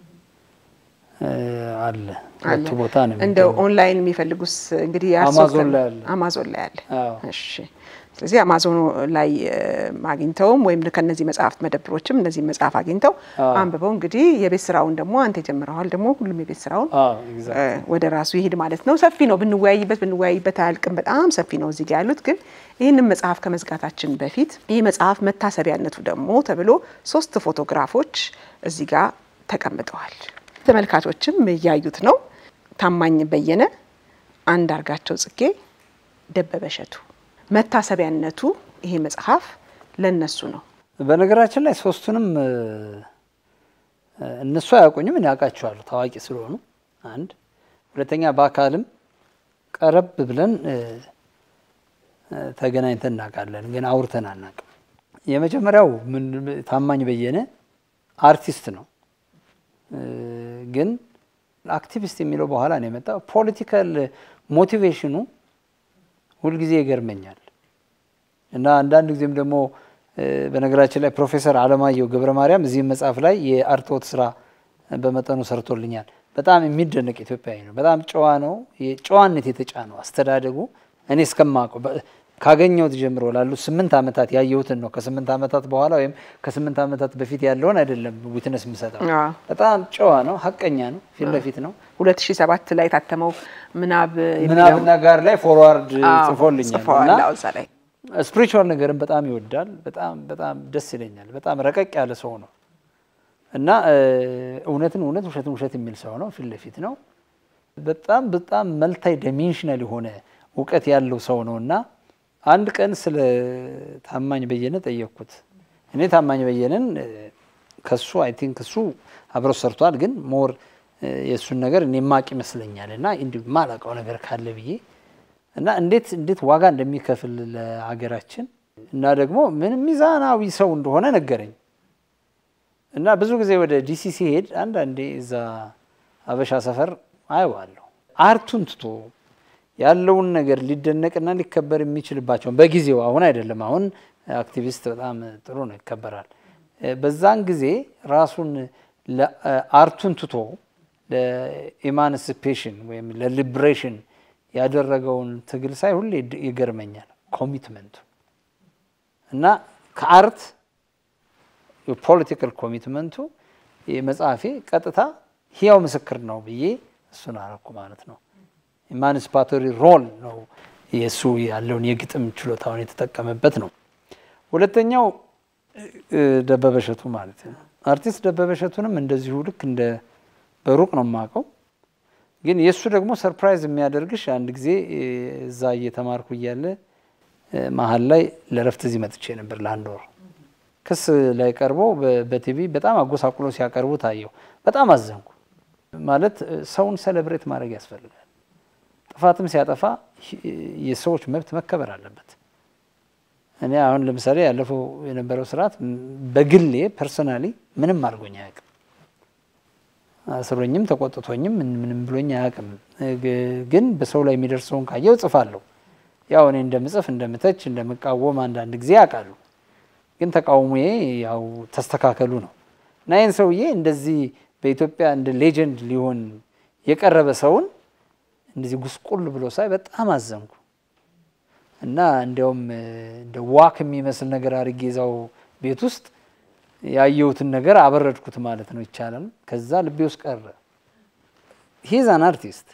አለ ሁለት ቦታ ነው እንደው ኦንላይን የሚፈልጉስ እንግዲህ አማዞን ላይ አለ አማዞን ላይ አለ እሺ ስለዚህ አማዞን ላይ ማግኝተውም ወይም ከነዚህ መጽሐፍት መደብሮችም እነዚህ መጽሐፍ አግኝተው አንብበው እንግዲህ የቤት ስራውን ደግሞ አንተ ጀምረዋል ደግሞ ሁሉም የቤት ስራውን ወደ ራሱ ይሄድ ማለት ነው ሰፊ ነው ብንወያይበት ብንወያይበት አልቅም በጣም ሰፊ ነው እዚህ ጋር ያሉት ግን ይሄንን መጽሐፍ ከመዝጋታችን በፊት ይሄ መጽሐፍ መታሰቢያነቱ ደግሞ ተብሎ ሶስት ፎቶግራፎች እዚህ ጋር ተቀምጠዋል ተመልካቾችም ያዩት ነው ታማኝ በየነ አንድ አርጋቸው ጽጌ ደበበሸቱ መታሰቢያነቱ ይሄ መጽሐፍ ለነሱ ነው በነገራችን ላይ ሶስቱንም እነሱ ያቆኙም እኔ ያቃቸዋለሁ ታዋቂ ስለሆኑ አንድ ሁለተኛ በአካልም ቀረብ ብለን ተገናኝተን እናቃለን ግን አውርተን አናቅም የመጀመሪያው ታማኝ በየነ አርቲስት ነው ግን አክቲቪስት የሚለው በኋላ ነው የመጣው። ፖለቲካል ሞቲቬሽኑ ሁሉ ጊዜ ይገርመኛል እና አንዳንድ ጊዜም ደግሞ በነገራችን ላይ ፕሮፌሰር አለማየሁ ገብረ ማርያም እዚህ መጽሐፍ ላይ የአርቶት ስራ በመጠኑ ሰርቶልኛል። በጣም የሚደነቅ ኢትዮጵያዊ ነው። በጣም ጨዋ ነው። የጨዋነት የተጫነው አስተዳደጉ እኔ እስከማውቀው ካገኘሁት ጀምሮ ላሉ ስምንት ዓመታት ያየሁትን ነው። ከስምንት ዓመታት በኋላ ወይም ከስምንት ዓመታት በፊት ያለውን አይደለም ዊትነስ የምሰጠው። በጣም ጨዋ ነው፣ ሀቀኛ ነው፣ ፊት ለፊት ነው። ሁለት ሺህ ሰባት ላይ ታተመው ምናብ ምናብና ጋር ላይ ፎርዋርድ ጽፎልኛል እና ስፒሪቹዋል ነገርን በጣም ይወዳል። በጣም በጣም ደስ ይለኛል። በጣም ረቀቅ ያለ ሰው ነው እና እውነትን እውነት ውሸትን ውሸት የሚል ሰው ነው። ፊት ለፊት ነው። በጣም በጣም መልታይ ዳይሜንሽናል የሆነ እውቀት ያለው ሰው ነውና አንድ ቀን ስለ ታማኝ በየነ ጠየቅኩት። እኔ ታማኝ በየነን ከሱ አይ ቲንክ እሱ አብሮ ሰርቷል፣ ግን ሞር የሱን ነገር እኔ ማቅ ይመስለኛልና እንዲሁ ማላቀው ነገር ካለ ብዬ እና እንዴት እንዴት ዋጋ እንደሚከፍል ለሀገራችን እና ደግሞ ምን ሚዛናዊ ሰው እንደሆነ ነገረኝ። እና ብዙ ጊዜ ወደ ዲሲሲ ሄድ አንድ አንዴ እዛ አበሻ ሰፈር አይዋለሁ አርቱን ትቶ ያለውን ነገር ሊደነቅና ሊከበር የሚችልባቸው በጊዜው አሁን አይደለም። አሁን አክቲቪስት በጣም ጥሩ ነው ይከበራል። በዛን ጊዜ ራሱን ለአርቱን ትቶ ለኢማንሲፔሽን ወይም ለሊበሬሽን ያደረገውን ትግል ሳይ ሁሌ ይገርመኛል ኮሚትመንቱ እና ከአርት የፖለቲካል ኮሚትመንቱ የመጽሐፌ ቀጥታ ህያው ምስክር ነው ብዬ እሱን አረኩ ማለት ነው። ኢማንሲፓቶሪ ሮል ነው የሱ ያለውን የግጥም ችሎታውን የተጠቀመበት ነው። ሁለተኛው ደበበ እሸቱ ማለት ነው። አርቲስት ደበበ እሸቱንም እንደዚሁ ልክ እንደ በሩቅ ነው የማውቀው፣ ግን የሱ ደግሞ ሰርፕራይዝ የሚያደርግሽ አንድ ጊዜ እዛ እየተማርኩ እያለ መሀል ላይ ለረፍት እዚህ መጥቼ ነበር ለአንድ ወር። ክስ ላይ ቀርቦ በቲቪ በጣም አጎሳቁሎ ሲያቀርቡ ታየው። በጣም አዘንኩ። ማለት ሰውን ሴሌብሬት ማድረግ ያስፈልጋል። ጥፋትም ሲያጠፋ የሰዎች መብት መከበር አለበት። እኔ አሁን ለምሳሌ ያለፈው የነበረው ስርዓት በግሌ ፐርሰናሊ ምንም አድርጎኝ አያውቅም። አስሮኝም ተቆጥቶኝም ምንም ብሎኝ አያውቅም። ግን በሰው ላይ የሚደርሰውን ካየው ጽፋለሁ። ያው እኔ እንደምጽፍ እንደምተች እንደምቃወም አንዳንድ ጊዜ ያውቃሉ። ግን ተቃውሞዬ ያው ተስተካከሉ ነው እና ይህን ሰውዬ እንደዚህ በኢትዮጵያ እንደ ሌጀንድ ሊሆን የቀረበ ሰውን እንደዚህ ጉስቁል ብሎ ሳይ በጣም አዘንኩ እና እንዲያውም እንደ ዋክ የሚመስል ነገር አድርጌ እዛው ቤት ውስጥ ያየሁትን ነገር አበረድኩት ማለት ነው ይቻላል። ከዛ ልቤ ውስጥ ቀረ። ሂዝ አን አርቲስት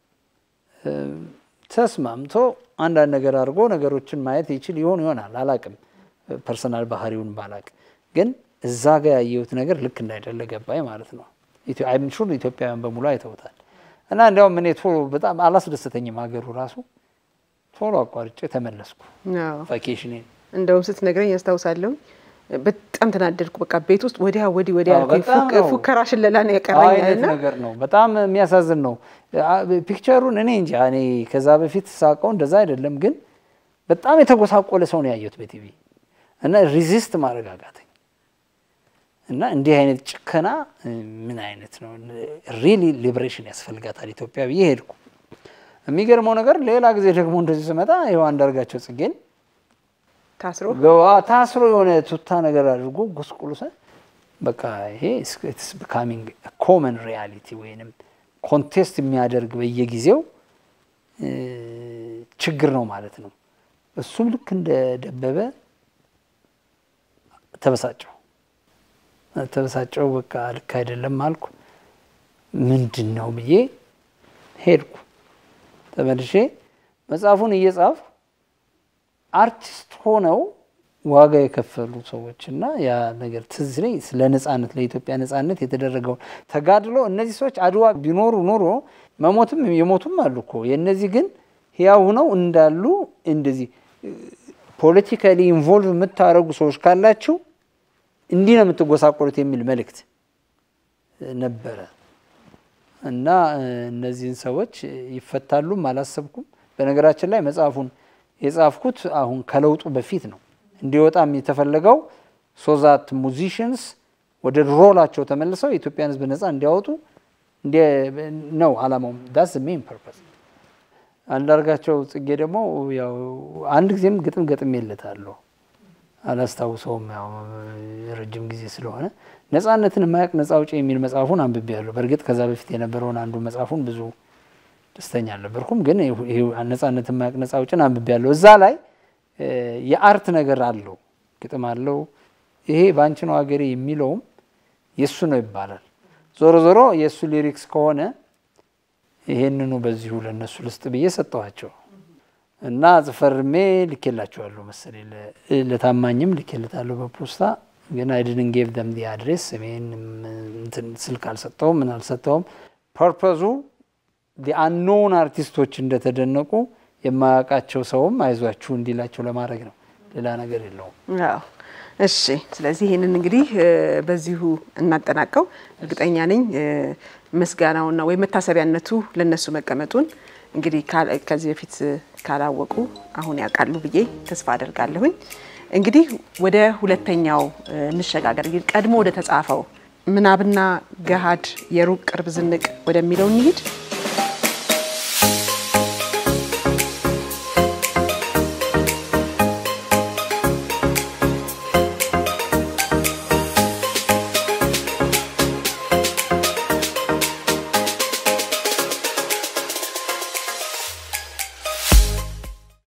ተስማምቶ አንዳንድ ነገር አድርጎ ነገሮችን ማየት ይችል ይሆን ይሆናል አላቅም። ፐርሰናል ባህሪውን ባላቅ ግን እዛ ጋር ያየሁት ነገር ልክ እንዳይደለ ገባኝ ማለት ነው። አይም ሹር ኢትዮጵያውያን በሙሉ አይተውታል እና እንዲያውም እኔ ቶሎ በጣም አላስደሰተኝም ሀገሩ ራሱ። ቶሎ አቋርጬ ተመለስኩ ቫኬሽኔ። እንደውም ስትነግረኝ ያስታውሳለሁ በጣም ተናደድኩ። በቃ ቤት ውስጥ ወዲያ ወዲ ወዲያ ፉከራ ሽለላ ነው የቀረኝና ነገር ነው በጣም የሚያሳዝን ነው። ፒክቸሩን እኔ እንጃ እኔ ከዛ በፊት ሳቀው እንደዛ አይደለም፣ ግን በጣም የተጎሳቆለ ሰው ነው ያየሁት በቲቪ እና ሪዚስት ማረጋጋተኝ እና እንዲህ አይነት ጭከና ምን አይነት ነው? ሪሊ ሊበሬሽን ያስፈልጋታል ኢትዮጵያ ብዬ ሄድኩ። የሚገርመው ነገር ሌላ ጊዜ ደግሞ እንደዚህ ስመጣ ይኸው አንዳርጋቸው ጽጌን ታስሮ ገዋ ታስሮ የሆነ ቱታ ነገር አድርጎ ጉስቁሉሰ በቃ ይሄ ኢትስ ቢካሚንግ አ ኮመን ሪያሊቲ ወይንም ኮንቴስት የሚያደርግ በየጊዜው ችግር ነው ማለት ነው። እሱም ልክ እንደ ደበበ ተበሳጨው ተበሳጨው በቃ ልክ አይደለም አልኩ። ምንድነው ብዬ ሄድኩ። ተመልሼ መጽሐፉን እየጻፍኩ አርቲስት ሆነው ዋጋ የከፈሉ ሰዎችና ያ ነገር ትዝ ላይ ስለ ነጻነት ለኢትዮጵያ ነጻነት የተደረገው ተጋድሎ እነዚህ ሰዎች አድዋ ቢኖሩ ኖሮ መሞትም የሞቱም አሉ እኮ የነዚህ ግን ያው ነው እንዳሉ እንደዚህ ፖለቲካሊ ኢንቮልቭ የምታረጉ ሰዎች ካላችሁ እንዲህ ነው የምትጎሳቆሉት የሚል መልእክት ነበረ እና እነዚህን ሰዎች ይፈታሉም አላሰብኩም። በነገራችን ላይ መጽሐፉን የጻፍኩት አሁን ከለውጡ በፊት ነው እንዲወጣም የተፈለገው ሶዛት ሙዚሽንስ ወደ ሮላቸው ተመልሰው ኢትዮጵያን ህዝብ ነጻ እንዲያወጡ እንደ ነው አላማው that's the main purpose አንዳርጋቸው ጽጌ ደግሞ ያው አንድ ጊዜም ግጥም ገጥም ይለታለሁ አላስታውሰውም ያው ረጅም ጊዜ ስለሆነ ነፃነትን ማያቅ ነፃ አውጪ የሚል መጽሐፉን አንብቤያለሁ በርግጥ ከዛ በፊት የነበረውን አንዱ መጽሐፉን ብዙ ደስተኛ አልነበርኩም ግን ይሄ ነፃነትን ማያቅ ነፃ አውጪን አንብቤያለሁ እዛ ላይ የአርት ነገር አለው ግጥም አለው ይሄ ባንቺ ነው ሀገሬ የሚለውም የሱ ነው ይባላል ዞሮ ዞሮ የሱ ሊሪክስ ከሆነ ይሄንኑ በዚሁ ለነሱ ልስጥ ብዬ ሰጠዋቸው እና ጽፈርሜ ልኬላቸዋለሁ መሰለኝ ለታማኝም ልኬልታለሁ በፖስታ ግን I didn't give them the address ምን እንትን ስልክ አልሰጠውም ምን አልሰጠውም ፐርፐዙ the unknown artists እንደተደነቁ የማያውቃቸው ሰውም አይዟችሁ እንዲላቸው ለማድረግ ነው ሌላ ነገር የለውም አዎ እሺ ስለዚህ ይሄንን እንግዲህ በዚሁ እናጠናቀው እርግጠኛ ነኝ መስጋናውና ወይ መታሰቢያነቱ ለነሱ መቀመጡን እንግዲህ ከዚህ በፊት ካላወቁ አሁን ያውቃሉ ብዬ ተስፋ አደርጋለሁኝ እንግዲህ ወደ ሁለተኛው እንሸጋገር ቀድሞ ወደ ተጻፈው ምናብና ገሃድ የሩቅ ቅርብ ዝንቅ ወደሚለው እንሂድ